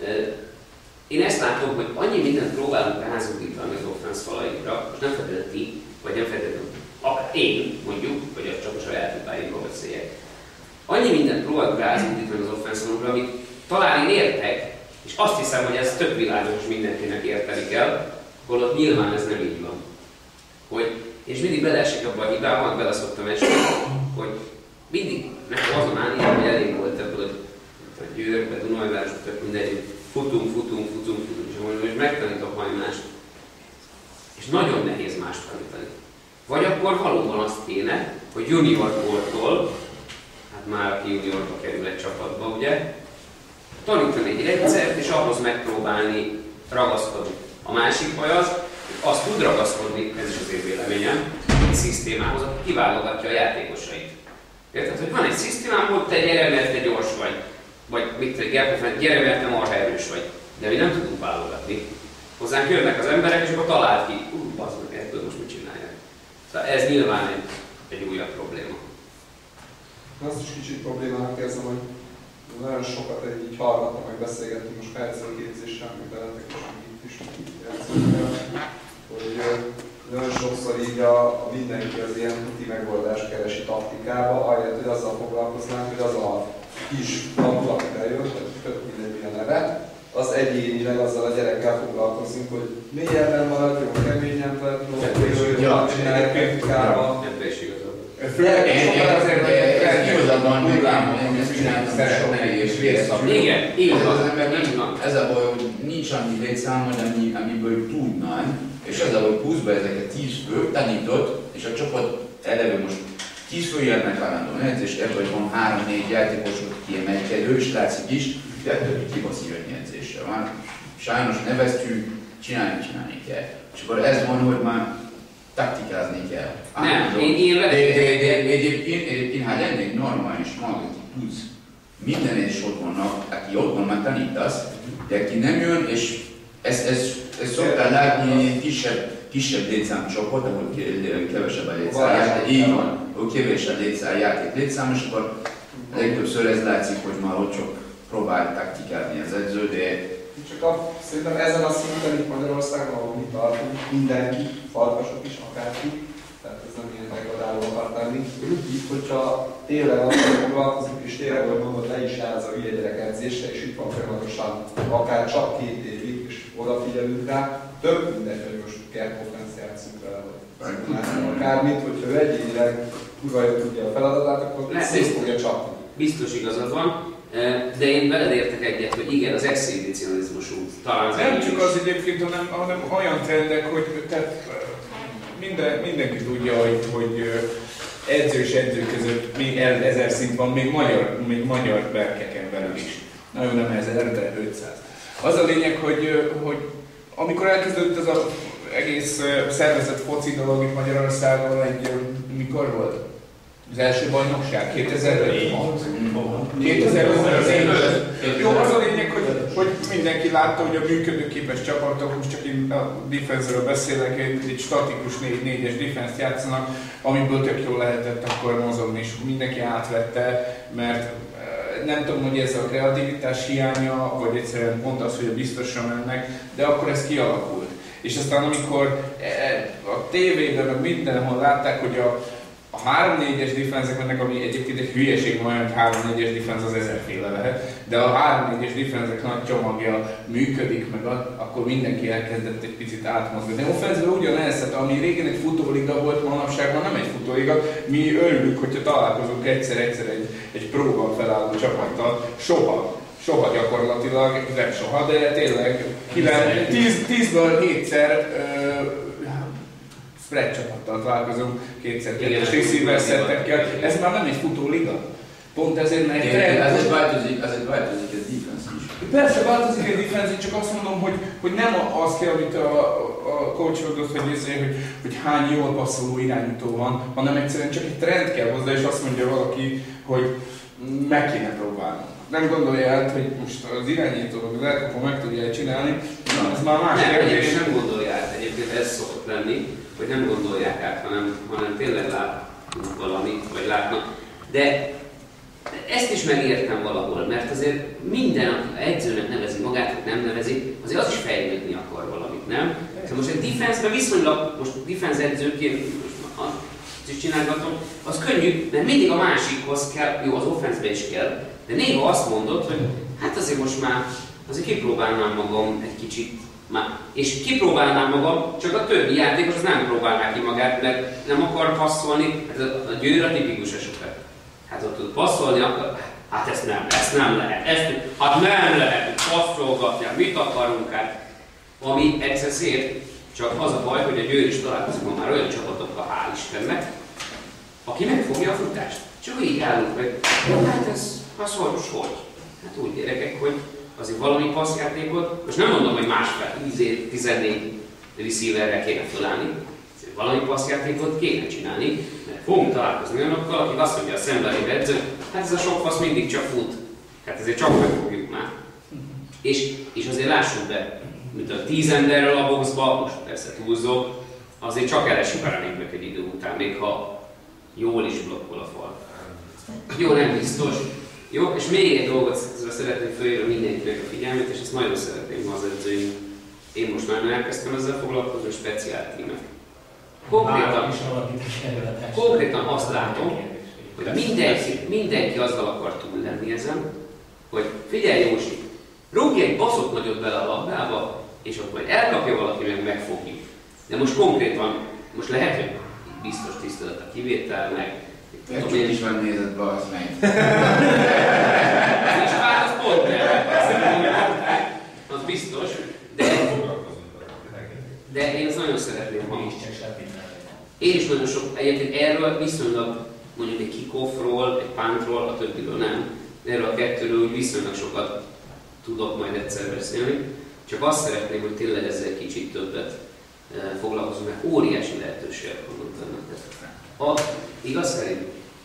Én ezt látom, hogy annyi mindent próbálunk rázudítani az offense falainkra, most nem feltétlenül ti, vagy nem feltétlenül akár én mondjuk, vagy csak a saját hibáimról beszéljek. Annyi mindent próbálunk rázudítani az offense falainkra, amit talán én értek, és azt hiszem, hogy ez több világos, és mindenkinek érteni kell, holott nyilván ez nem így van. Hogy, és mindig beleesik abba a hibába, amit beleszoktam esni, hogy mindig nekem azon állítom, hogy elég volt ebből, hogy a Győrbe, Dunajvárosba, tök mindegy, futunk, futunk, futunk, futunk, és mondom, hogy megtanítok majd mást. És nagyon nehéz mást tanítani. Vagy akkor valóban azt kéne, hogy junior kortól, hát már aki juniorba kerül egy csapatba, ugye, tanítani egy rendszert, és ahhoz megpróbálni ragaszkodni. A másik baj az, hogy azt tud ragaszkodni, ez is az én véleményem, egy szisztémához, aki kiválogatja a játékosait. Érted, hogy van egy szisztémám, hogy te gyere, mert te gyors vagy. Vagy mit te gyere, mert te marha erős vagy. De mi nem tudunk válogatni. Hozzánk jönnek az emberek, és akkor talált ki, ú, bazd meg, ebből most mit csinálják. Szóval ez nyilván egy, egy újabb probléma. Azt is kicsit problémának érzem, hogy nagyon sokat így hallgattam, meg beszélgettünk most percölképzéssel, meg veletek is, meg itt is, meg itt játszunk, hogy nagyon sokszor így a, a mindenki az ilyen tuti megoldást keresi taktikába, ahelyett, hogy azzal foglalkoznánk, hogy az a kis kapu, ami bejön, tehát mindegy mi a neve, az egyénileg azzal a gyerekkel foglalkozunk, hogy mélyebben maradjon, keményen maradjon, jöjjön, csinálják technikába. Főleg Én- sokan én- azért, hogy én- ez rengeteg igazabban meg hullámon én ezt csináltam szeretnek sokáig, és és vérszak. Igen, így Ez van, az ember így van. nem, ez a baj, hogy nincs annyi létszám, hogy ami, amiből tudnánk, és ez a baj, hogy húsz be ezeket tíz fő, tanított, és a csapat eleve most tíz fő jönnek állandóan edzést, ebből van három-négy játékosot kiemelkedő, és látszik is, de többi kibaszi jönni edzésre van. Sajnos neveztük, csinálni, csinálni kell. És akkor ez van, hogy már taktikázni kell. Nem, én, én De, veled de, értek de, egyet. egyébként, egyébként, ha lennék normális mag, aki tudsz minden egyes otthonnak, aki otthon már tanítasz, de aki nem jön, és ezt, ezt, ezt szoktál látni kisebb, kisebb létszám csoport, ahol ke- kevesebb a létszám játék, így van, ahol kevés a létszám játék létszám, és akkor legtöbbször ez látszik, hogy már ott csak próbál taktikálni az edző, de Csak a, szerintem ezen a szinten itt Magyarországon, ahol mi tartunk, mindenki, farkasok is, akárki, tehát ez nem ilyen degradáló akar lenni. Így, hogyha tényleg azzal foglalkozunk, és tényleg, hogy mondod, le is jár az a hülye gyerek edzésre, és itt van folyamatosan akár csak két évig, és odafigyelünk rá, tök mindegy, hogy most kell offense játszunk vele, vagy akármit, hogyha ő egyénileg kurva jól tudja a feladatát, akkor szét fogja csapni. Biztos igazad van, de én veled értek egyet, hogy igen, az exhibicionizmusú talán az Nem egyik csak is. az egyébként, hanem, hanem olyan trendek, hogy tehát minden, mindenki tudja, hogy, hogy edző és edző között még el, ezer szint van, még magyar, még magyar berkeken belül is. Nagyon nem ezer, de ötszáz. Az a lényeg, hogy, hogy amikor elkezdődött ez az egész szervezett foci dolog itt Magyarországon, egy, mikor volt? Az első bajnokság? kétezer-öt? kétezer-öt. Jó, az a lényeg, hogy, hogy mindenki látta, hogy a működőképes csapatok, most csak én a defense-ről beszélek, egy, egy statikus négy-négyes defense-t játszanak, amiből tök jól lehetett akkor mozogni, és mindenki átvette, mert nem tudom, hogy ez a kreativitás hiánya, vagy egyszerűen pont az, hogy a biztosra mennek, de akkor ez kialakult. És aztán amikor a tévében, meg mindenhol látták, hogy a A három-négyes defense-ek mennek, ami egyébként egy hülyeség, majd három-négyes defense az ezerféle lehet, de a három-négyes defense-ek nagy csomagja működik, meg a, akkor mindenki elkezdett egy picit átmozgatni. De offense-ben ugyanez, hát ami régen egy futóliga volt, manapság már nem egy futóliga, mi örülünk, hogyha találkozunk egyszer-egyszer egy, egy próba felálló csapattal, soha. Soha gyakorlatilag, nem soha, de tényleg tízből hétszer spread csapattal találkozunk, kétszer kettes receiver szettekkel. Ez már nem egy futóliga. Pont ezért, mert egy trend. Ezért változik, ezért változik a defense is. Persze változik a defense, csak azt mondom, hogy, hogy nem az kell, amit a, a coach mondott, hogy, hogy, hogy hány jól passzoló irányító van, hanem egyszerűen csak egy trend kell hozzá, és azt mondja valaki, hogy meg kéne próbálni. Nem gondolja át, hogy most az irányító, az elkapó meg tudja csinálni, ez már más Nem, kérdés. egyébként nem gondolja át, egyébként ez szokott lenni, hogy nem gondolják át, hanem, hanem tényleg látunk valamit, vagy látnak. De ezt is megértem valahol, mert azért minden edzőnek nevezi magát, vagy nem nevezi, azért az is fejlődni akar valamit, nem? Szóval most egy defense-ben viszonylag, most defense edzőként, most azt is csinálgatom, az könnyű, mert mindig a másikhoz kell, jó, az offense-be is kell, de néha azt mondod, hogy hát azért most már azért kipróbálnám magam egy kicsit, már. És kipróbálnám magam, csak a többi játékos az nem próbálná ki magát, mert nem akar passzolni, hát a, a Győr a tipikus eset. Hát ott tud passzolni, akkor hát ezt nem, ezt nem lehet, ezt, hát nem lehet passzolgatni, hát mit akarunk hát. Ami egyszer szép, csak az a baj, hogy a Győr is találkozik már olyan csapatokkal, hál' Istennek, aki megfogja a futást. Csak így állunk meg, hát ez, az hogy, hogy? Hát úgy gyerekek, hogy azért valami passzjátékot, most nem mondom, hogy másfél, tizennégy receiverre kéne felállni, valami passzjátékot kéne csinálni, mert fogunk találkozni olyanokkal, akik azt mondja a szembelévő edző, hát ez a sok fasz mindig csak fut, hát ezért csak megfogjuk már. És, és azért lássuk be, mint a tíz emberrel a boxba, most persze túlzok, azért csak elesik a running back egy idő után, még ha jól is blokkol a fal. Jó, nem biztos. Jó, és még egy dolgot szeretném fölírni mindenkinek a figyelmét, és ezt nagyon szeretném, ha az edzőim. Én most már elkezdtem ezzel foglalkozni, speciál tímek. Konkrétan, konkrétan azt látom, hogy mindenki, mindenki azzal akar túl lenni ezen, hogy figyelj Józsi, rúgj egy baszott nagyot bele a labdába, és ott majd elkapja valaki, meg megfogjuk. De most konkrétan, most lehet, hogy biztos tisztelet a kivételnek. Egy én is van nézett be, az meg. És hát az pont az biztos, de, de én azt nagyon szeretném, ha én is nagyon sok, egyébként erről viszonylag, mondjuk egy kick-offról, egy puntról, a többiről nem. Erről a kettőről úgy viszonylag sokat tudok majd egyszer beszélni. Csak azt szeretném, hogy tényleg ezzel egy kicsit többet foglalkozunk, mert óriási lehetőségek vannak ennek. A, igaz szerint?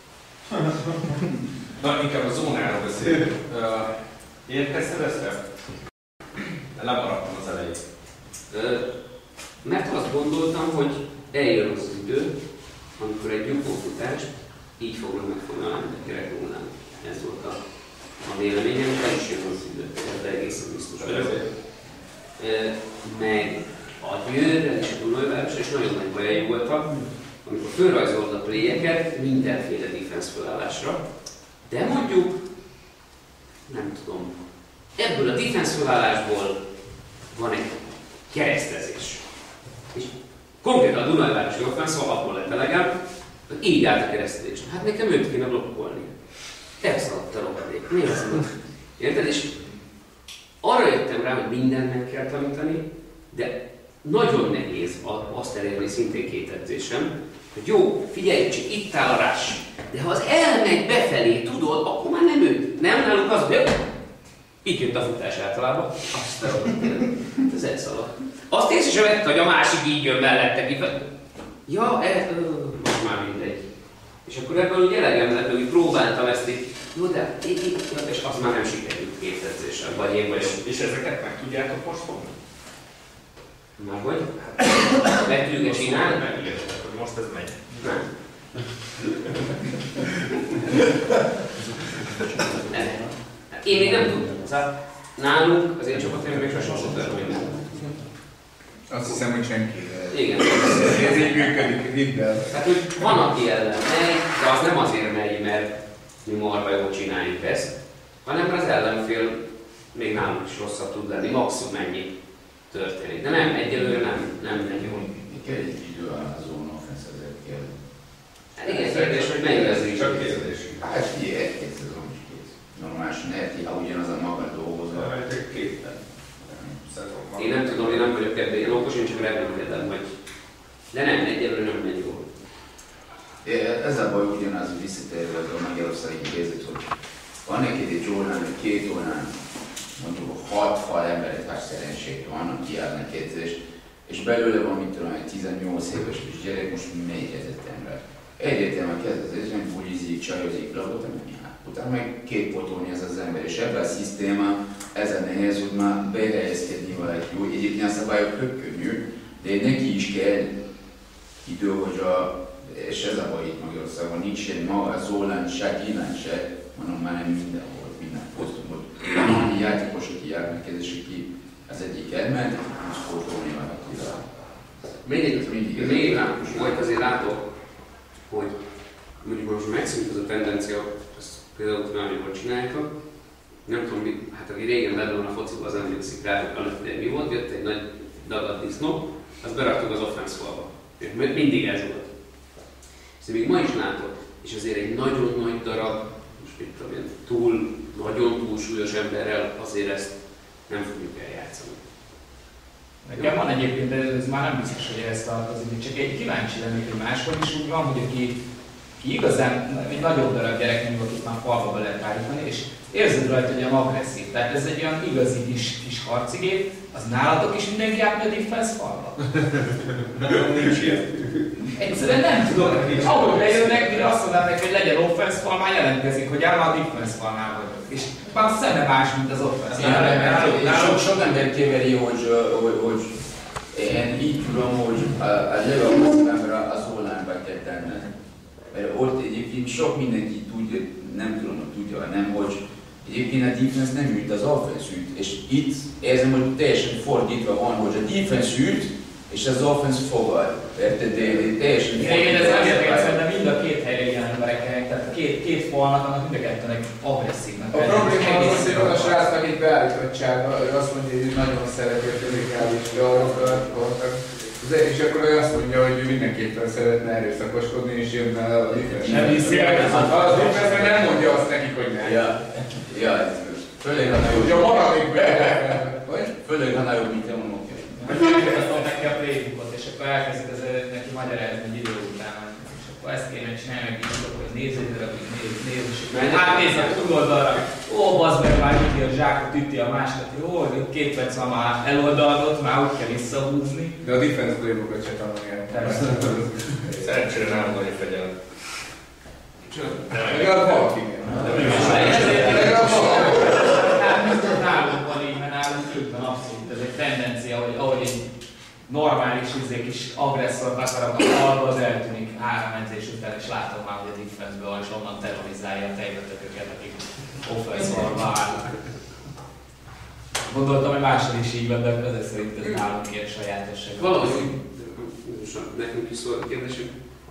Na, inkább a zónáról beszélünk. Uh, Érkezted ezt? Lemaradtam az elején. Uh, mert azt gondoltam, hogy eljön az idő, amikor egy nyugvófutást így fognak megfogni a linebacker rólán. Ez volt a, a véleményem, el is jön az idő, de egészen biztos vagyok. Uh, meg a Győrrel és a Dunajvárosra is nagyon nagy bajai voltak, amikor fölrajzolta a playeket mindenféle defense felállásra, de mondjuk, nem tudom, ebből a defense felállásból van egy keresztezés. És konkrétan a Dunajvárosi offense, szóval abból lett elegem, hogy így állt a keresztezés. Hát nekem őt kéne blokkolni. Elszaladt a rohadék. Mi az? Érted? És arra jöttem rá, hogy mindent meg kell tanítani, de nagyon nehéz azt elérni szintén két edzésem, hogy jó, figyelj, csak itt áll a rush, de ha az elmegy befelé, tudod, akkor már nem őt. Nem náluk az, hogy így jött a futás általában, azt a ez elszaladt. Azt észre sem vette, hogy a másik így jön mellette ki. Ja, ez, most már mindegy. És akkor ebből úgy elegem lett, hogy próbáltam ezt így, jó, de így, így, és az már nem sikerült két edzéssel, vagy én vagy. És ezeket meg tudjátok most fogni? Már hogy? Meg tudjuk-e csinálni? Megértetek, hogy most ez megy. Nem. Nem. Én még nem tudtam. Szóval nálunk, az én csapatom még sosem volt történni. Azt hiszem, hogy senki. Igen. Ez így működik, minden. Tehát, hogy van, aki ellen megy, de az nem azért megy, mert mi marha jól csináljuk ezt, hanem az ellenfél még nálunk is rosszabb tud lenni, maximum ennyi történik. De nem, egyelőre nem, nem megy jól. Kell egy idő a zóna offense, ezért kell. Hát igen, kérdés, hogy mennyi az így. Csak kérdés. Hát figyelj, egy-két szezon is kész. Normálisan lehet, ha ugyanaz a maga dolgozza. Képen. Én nem tudom, én nem vagyok ebben ilyen okos, én csak reménykedem, hogy... De nem, egyelőre nem megy jól. Ez a baj ugyanaz visszatérve a magyarországi helyzet, hogy van neked egy oldalán, vagy két oldalán, mondjuk hat fal emberet, hát szerencsét van, aki jár neki edzést, és belőle van, mit tudom, egy tizennyolc éves kis gyerek, most megy egyetemre. Egyetemre kezd az egyetem, bulizik, csajozik, labot, nem jár. Utána meg két potolni ez az ember, és ebben a szisztéma, ez a nehéz, hogy már behelyezkedni valaki jó. Egyébként a szabályok tök könnyű, de neki is kell idő, hogy a, és ez a baj itt Magyarországon, nincs egy maga az online, se innen se, hanem már nem mindenhol, minden posztumot. Van annyi játékos, aki járnak ez, és aki az egyik elment, és pótolni valakivel. Mindig, mindig, mindig látom, vagy azért látok, hogy mondjuk most megszűnt az a tendencia, ezt például nagyon jól csinálják, nem tudom, mi, hát aki régen benne van a fociban, az emlékszik rá, hogy mi volt, jött egy nagy dagadt disznó, azt beraktuk az offense falba. Mindig ez volt. És még ma is látok, és azért egy nagyon nagy darab, most mit tudom én, túl, nagyon túlsúlyos emberrel azért ezt nem fogjuk eljátszani. Nekem van egyébként, de ez már nem biztos, hogy ezt tartozik, csak egy kíváncsi lennék, hogy máshol is úgy van, hogy aki, aki igazán egy nagyobb darab gyerek, mondjuk akit már falba be lehet állítani, és érzed rajta, hogy olyan agresszív. Tehát ez egy olyan igazi kis, kis harcigép, az nálatok is mindenki átmegy a defense falba? Nincs ilyen. Egyszerűen nem tudom, ahogy bejönnek, mire azt mondanak, hogy legyen offense fal, már jelentkezik, hogy áll a defense falnál vagyok. És már a szeme más, mint az offense fal. Sok, sok ember kéveri, hogy, hogy, hogy én így tudom, hogy a, a legalább ember az online-ba kell tenni. Mert ott egyébként sok mindenki tudja, nem tudom, hogy tudja, nem, hogy egyébként a defense nem üt, az offense üt. És itt érzem, hogy teljesen fordítva van, hogy a defense üt, és az offense fogad. Érted? De teljesen fordítva. Én ez azért szerintem mind a két helyre ilyen emberek, tehát a két, két falnak, annak mind a kettőnek agresszívnak. A probléma az, hogy van a srácnak egy beállítottsága, ő azt mondja, hogy nagyon szereti a fizikális dolgokat, De, és akkor ő azt mondja, hogy ő mindenképpen szeretne erőszakoskodni, és jönne el a defense. Nem hiszi meg ez a... A defense nem mondja azt nekik, hogy nem. Ja, ja, ez főleg a nagyobb. Ugye maradék be. Vagy? Főleg a nagyobb, mint a monok. Megmutatom neki a playbookot, és akkor elkezdik az neki magyarázni egy idő után. És akkor ezt kéne csinálni, meg így hogy nézz egy darabig, nézz, nézz, és akkor átnézz a túloldalra. Ó, bazd meg, már üti a zsákot, üti a másikat. Jó, két perc van már eloldalodott, már úgy kell visszahúzni. De a defense playbookot se tanulják. Szerencsére nem nagy fegyelem. Legalább valaki. Legalább nálunk van így, mert nálunk többen abszolút. Ez egy tendencia, hogy ahogy egy normális izé kis agresszort akarok, a falba az eltűnik három edzés után, és látom már, hogy a defense-ből van, és onnan terrorizálja a tejbetököket, akik offense-balba állnak. Gondoltam, hogy máshol is így van, de ezek szerint ez nálunk ilyen sajátosság. Valahogy, nekünk is szól a kérdésünk.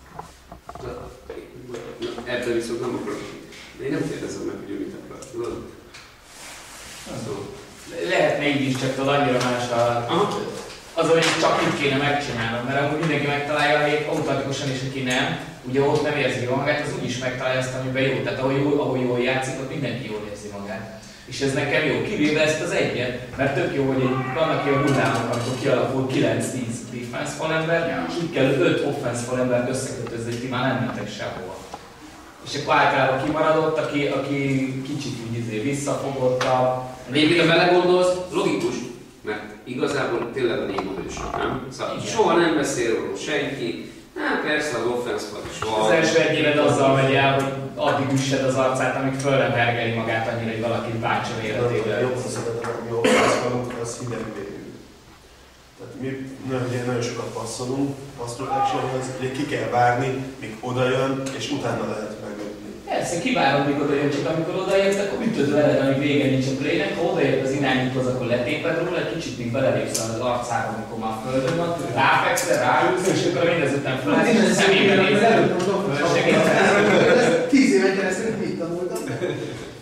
Ebből viszont nem akarok. Én nem kérdezem meg, hogy ő mit akar. Tudod? Szóval. Lehetne így is, csak tudod, annyira más a... Az, hogy csak itt kéne megcsinálnom, mert amúgy mindenki megtalálja a helyét automatikusan, és aki nem, ugye ott nem érzi jól magát, az úgyis megtalálja azt, amiben jó. Tehát ahogy jól, ahogy jól játszik, ott mindenki jól érzi magát. És ez nekem jó, kivéve ezt az egyet, mert tök jó, hogy egy, vannak ilyen hullámok, amikor kialakul kilenc-tíz defense falember, és úgy kell öt offense falembert összekötözni, hogy ti már nem mentek sehova. És akkor általában kimaradott, aki, aki kicsit úgy izé visszafogottabb. Végül, ha belegondolsz, logikus, mert igazából tényleg a névadősök, nem? Szóval igen. Soha nem beszél róla senki. Hát persze az offense fal is van. Az első egy éved azzal megy el, hogy addig üssed az arcát, amíg föl nem hergeli magát annyira, hogy valaki bántson életével. Jobban szeretem, hogy jó passzolunk, az hideg végül. Tehát mi nagyon, ugye, nagyon sokat passzolunk, pass protectionhoz, ugye ki kell várni, míg oda jön, és utána lehet megötni. Persze, kivárom, mikor oda jön, csak amikor odaérsz, akkor ütöd veled, amíg vége nincs a playnek. Ha odaért az irányítóhoz, akkor letéped róla, egy kicsit még belelépsz az arcába, amikor már földön van, ráfekszel, ráülsz, és akkor mindez után fölállsz, és a szemébe nézel, fölsegítszel. Tíz éven keresztül mit tanultam?